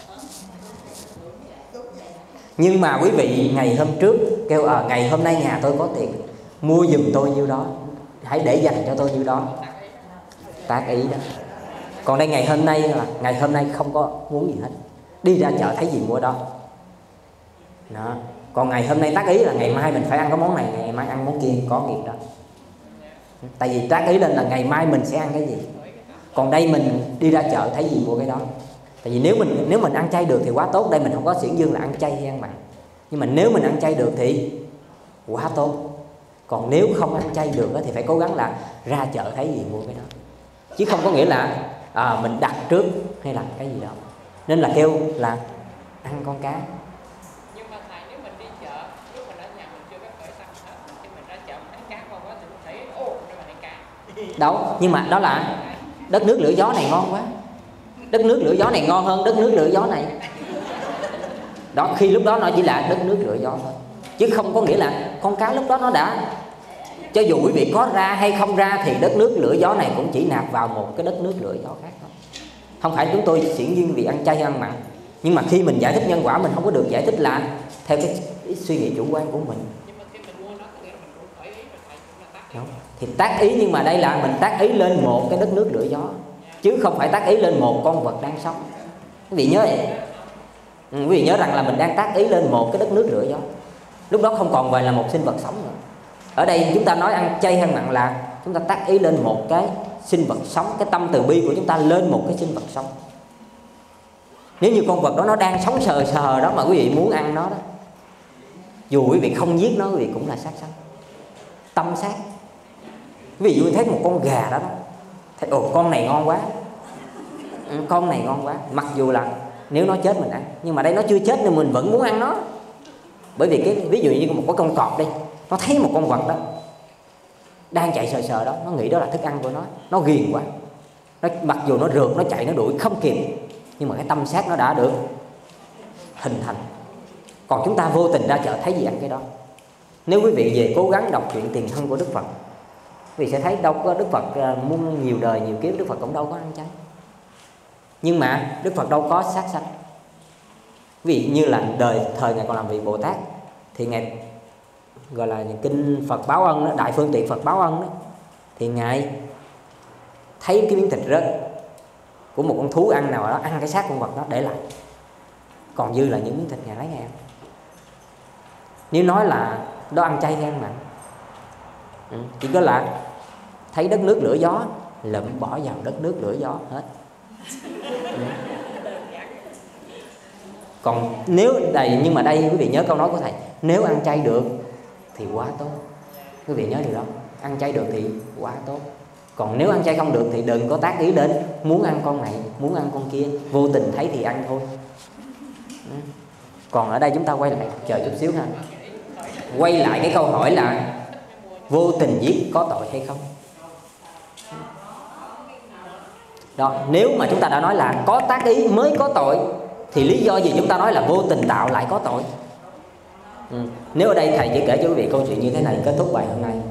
Nhưng mà quý vị ngày hôm trước kêu ngày hôm nay nhà tôi có tiền, mua giùm tôi nhiêu đó, hãy để dành cho tôi nhiêu đó, tác ý đó. Còn đây ngày hôm nay là ngày hôm nay không có muốn gì hết, đi ra chợ thấy gì mua đó. Đó. Còn ngày hôm nay tác ý là ngày mai mình phải ăn cái món này, ngày mai ăn món kia, có nghiệp đó. Tại vì tác ý lên là ngày mai mình sẽ ăn cái gì. Còn đây mình đi ra chợ thấy gì mua cái đó. Tại vì nếu mình ăn chay được thì quá tốt. Đây mình không có xiển dương là ăn chay hay ăn mặn, nhưng mà nếu mình ăn chay được thì quá tốt. Còn nếu không ăn chay được thì phải cố gắng là ra chợ thấy gì mua cái đó, chứ không có nghĩa là mình đặt trước hay là cái gì đó. Nên là kêu là ăn con cá. Nhưng mà thầy, nếu mình đi chợ, lúc mình ở nhà mình chưa có khởi tâm hết, khi mình ra chợ mình thấy cá ngon quá thì mình thấy đây là cá. Đâu, nhưng mà đó là đất nước lửa gió này ngon quá, đất nước lửa gió này ngon hơn đất nước lửa gió này. Đó, khi lúc đó nó chỉ là đất nước lửa gió thôi, chứ không có nghĩa là con cá lúc đó nó đã, cho dù quý vị có ra hay không ra thì đất nước lửa gió này cũng chỉ nạp vào một cái đất nước lửa gió khác thôi. Không phải chúng tôi xiển dương vì ăn chay hay ăn mặn, nhưng mà khi mình giải thích nhân quả mình không có được giải thích là theo cái suy nghĩ chủ quan của mình. Đúng. Thì tác ý, nhưng mà đây là mình tác ý lên một cái đất nước lửa gió, chứ không phải tác ý lên một con vật đang sống. Quý vị nhớ vậy. Quý vị nhớ rằng là mình đang tác ý lên một cái đất nước lửa gió, lúc đó không còn về là một sinh vật sống nữa. Ở đây chúng ta nói ăn chay hay mặn là chúng ta tác ý lên một cái sinh vật sống, cái tâm từ bi của chúng ta lên một cái sinh vật sống. Nếu như con vật đó nó đang sống sờ sờ đó mà quý vị muốn ăn nó đó, dù quý vị không giết nó, quý vị cũng là sát sanh, tâm sát. Ví dụ thấy một con gà đó, thấy con này ngon quá, con này ngon quá, mặc dù là nếu nó chết mình ăn, nhưng mà đây nó chưa chết nên mình vẫn muốn ăn nó. Bởi vì cái ví dụ như một con cọp đi, nó thấy một con vật đó đang chạy sờ sờ đó, nó nghĩ đó là thức ăn của nó ghiền quá, nó mặc dù nó rượt, nó chạy, nó đuổi không kịp, nhưng mà cái tâm sát nó đã được hình thành. Còn chúng ta vô tình ra chợ thấy gì ăn cái đó. Nếu quý vị về cố gắng đọc chuyện tiền thân của Đức Phật, quý vị sẽ thấy đâu có Đức Phật muôn nhiều đời nhiều kiếp Đức Phật cũng đâu có ăn chay, nhưng mà Đức Phật đâu có sát sanh. Ví dụ như là thời Ngài còn làm vị Bồ Tát thì Ngài gọi là kinh Phật báo ân đó, Đại Phương Tiện Phật báo ân đó, thì Ngài thấy cái miếng thịt rớt của một con thú ăn nào đó, ăn cái xác con vật đó để lại, còn dư là những miếng thịt Ngài lấy Ngài ăn. Nếu nói là đó ăn chay hay ăn mặn, chỉ có là thấy đất nước lửa gió lụm bỏ vào đất nước lửa gió hết. Còn nếu đây, nhưng mà đây quý vị nhớ câu nói của thầy, nếu ăn chay được thì quá tốt. Quý vị nhớ điều đó, ăn chay được thì quá tốt. Còn nếu ăn chay không được thì đừng có tác ý đến muốn ăn con này, muốn ăn con kia, vô tình thấy thì ăn thôi. Còn ở đây chúng ta quay lại, chờ chút xíu ha, quay lại cái câu hỏi là vô tình giết có tội hay không. Đó, nếu mà chúng ta đã nói là có tác ý mới có tội thì lý do gì chúng ta nói là vô tình tạo lại có tội? Nếu ở đây thầy chỉ kể cho quý vị câu chuyện như thế này kết thúc bài hôm nay.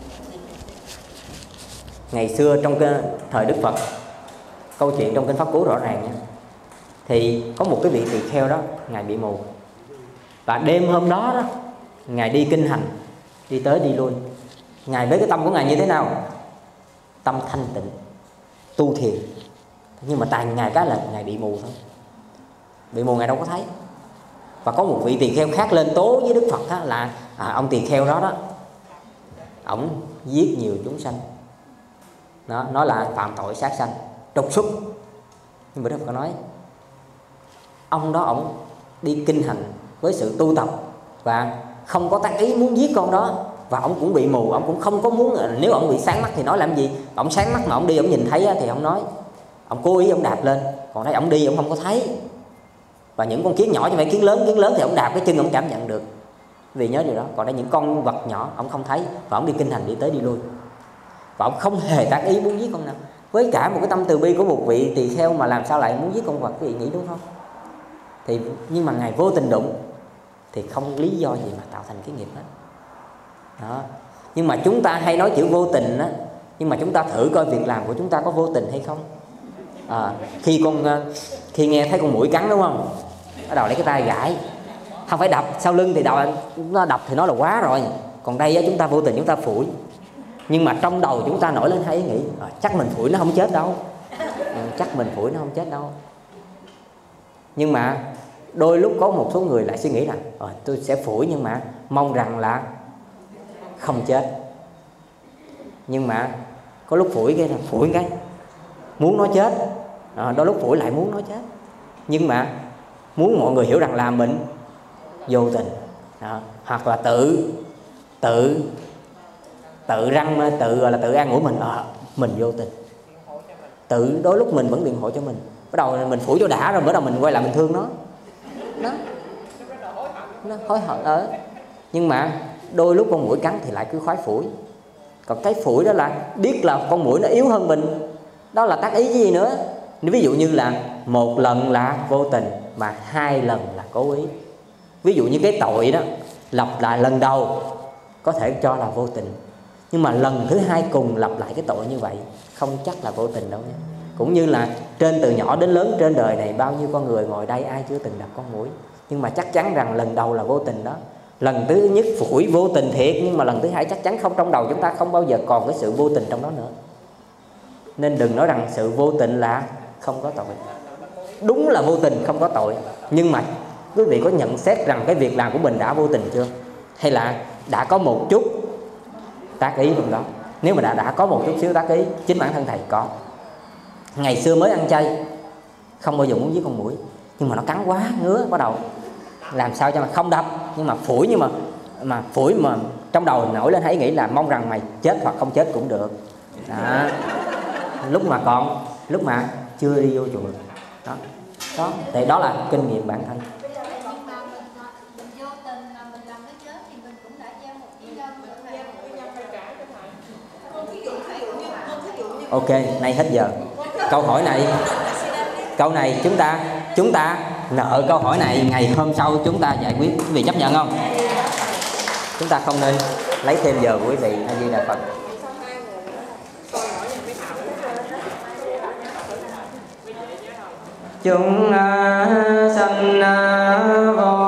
Ngày xưa trong cái thời Đức Phật, câu chuyện trong kinh Pháp Cú rõ ràng nha, thì có một cái vị tỳ kheo đó, ngài bị mù, và đêm hôm đó đó ngài đi kinh hành, đi tới đi lui. Ngài với cái tâm của ngài như thế nào? Tâm thanh tịnh, tu thiền. Nhưng mà tại ngài cái là ngài bị mù thôi, bị mù ngài đâu có thấy. Và có một vị tỳ kheo khác lên tố với Đức Phật đó là ông tỳ kheo đó đó, ổng giết nhiều chúng sanh, nó là phạm tội sát sanh, trục xuất. Nhưng mà Đức Phật nói ông đó ổng đi kinh hành với sự tu tập và không có tác ý muốn giết con đó, và ổng cũng bị mù, ổng cũng không có muốn. Nếu ổng bị sáng mắt thì nói làm gì? Ổng sáng mắt mà ổng đi ổng nhìn thấy thì ổng nói, ổng cố ý ổng đạp lên, còn đây ổng đi ổng không có thấy. Và những con kiến nhỏ chứ phải kiến lớn thì ổng đạp cái chân ổng cảm nhận được, vì nhớ điều đó. Còn đây những con vật nhỏ ổng không thấy, và ổng đi kinh hành đi tới đi lui, và ổng không hề tác ý muốn giết con nào. Với cả một cái tâm từ bi của một vị tỳ kheo mà làm sao lại muốn giết con vật, quý vị nghĩ đúng không? Thì nhưng mà ngài vô tình đụng thì không lý do gì mà tạo thành cái nghiệp hết đó. Nhưng mà chúng ta hay nói chữ vô tình á, nhưng mà chúng ta thử coi việc làm của chúng ta có vô tình hay không. Khi nghe thấy con muỗi cắn đúng không, bắt đầu lấy cái tay gãi, không phải đập sau lưng thì nó đập thì nó là quá rồi. Còn đây á, chúng ta vô tình chúng ta phủi, nhưng mà trong đầu chúng ta nổi lên hai ý nghĩ, chắc mình phủi nó không chết đâu, chắc mình phủi nó không chết đâu. Nhưng mà đôi lúc có một số người lại suy nghĩ rằng tôi sẽ phủi nhưng mà mong rằng là không chết. Nhưng mà có lúc phủi cái muốn nó chết, đôi lúc phủi lại muốn nó chết, nhưng mà muốn mọi người hiểu rằng là mình vô tình. Hoặc là tự răng, gọi là tự an ủi mình vô tình. Đôi lúc mình vẫn biện hộ cho mình, bắt đầu mình phủi cho đã rồi bắt đầu mình quay lại mình thương nó hối hận ở. Nhưng mà đôi lúc con muỗi cắn thì lại cứ khoái phủi. Còn cái phủi đó là biết là con muỗi nó yếu hơn mình, đó là tác ý gì nữa. Ví dụ như là một lần là vô tình mà hai lần là cố ý. Ví dụ như cái tội đó lặp lại lần đầu có thể cho là vô tình, nhưng mà lần thứ hai cùng lặp lại cái tội như vậy không chắc là vô tình đâu nhé. Cũng như là trên từ nhỏ đến lớn trên đời này bao nhiêu con người ngồi đây ai chưa từng đập con muỗi, nhưng mà chắc chắn rằng lần đầu là vô tình đó. Lần thứ nhất phủi vô tình thiệt, nhưng mà lần thứ hai chắc chắn không, trong đầu chúng ta không bao giờ còn cái sự vô tình trong đó nữa. Nên đừng nói rằng sự vô tình là không có tội. Đúng là vô tình không có tội, nhưng mà quý vị có nhận xét rằng cái việc làm của mình đã vô tình chưa? Hay là đã có một chút tác ý trong đó? Nếu mà đã có một chút xíu tác ý, chính bản thân thầy có. Ngày xưa mới ăn chay không bao giờ muốn giết con muỗi, nhưng mà nó cắn quá ngứa, bắt đầu làm sao cho mà không đập, nhưng mà phủi, nhưng mà phủi mà trong đầu nổi lên hãy nghĩ là mong rằng mày chết hoặc không chết cũng được đó. Lúc mà chưa đi vô chùa đó thì đó là kinh nghiệm bản thân. Ok, nay hết giờ. Câu này chúng ta nợ câu hỏi này ngày hôm sau chúng ta giải quyết. Quý vị chấp nhận không? Chúng ta không nên lấy thêm giờ của quý vị. A Di Đà Phật. Chúng sanh vô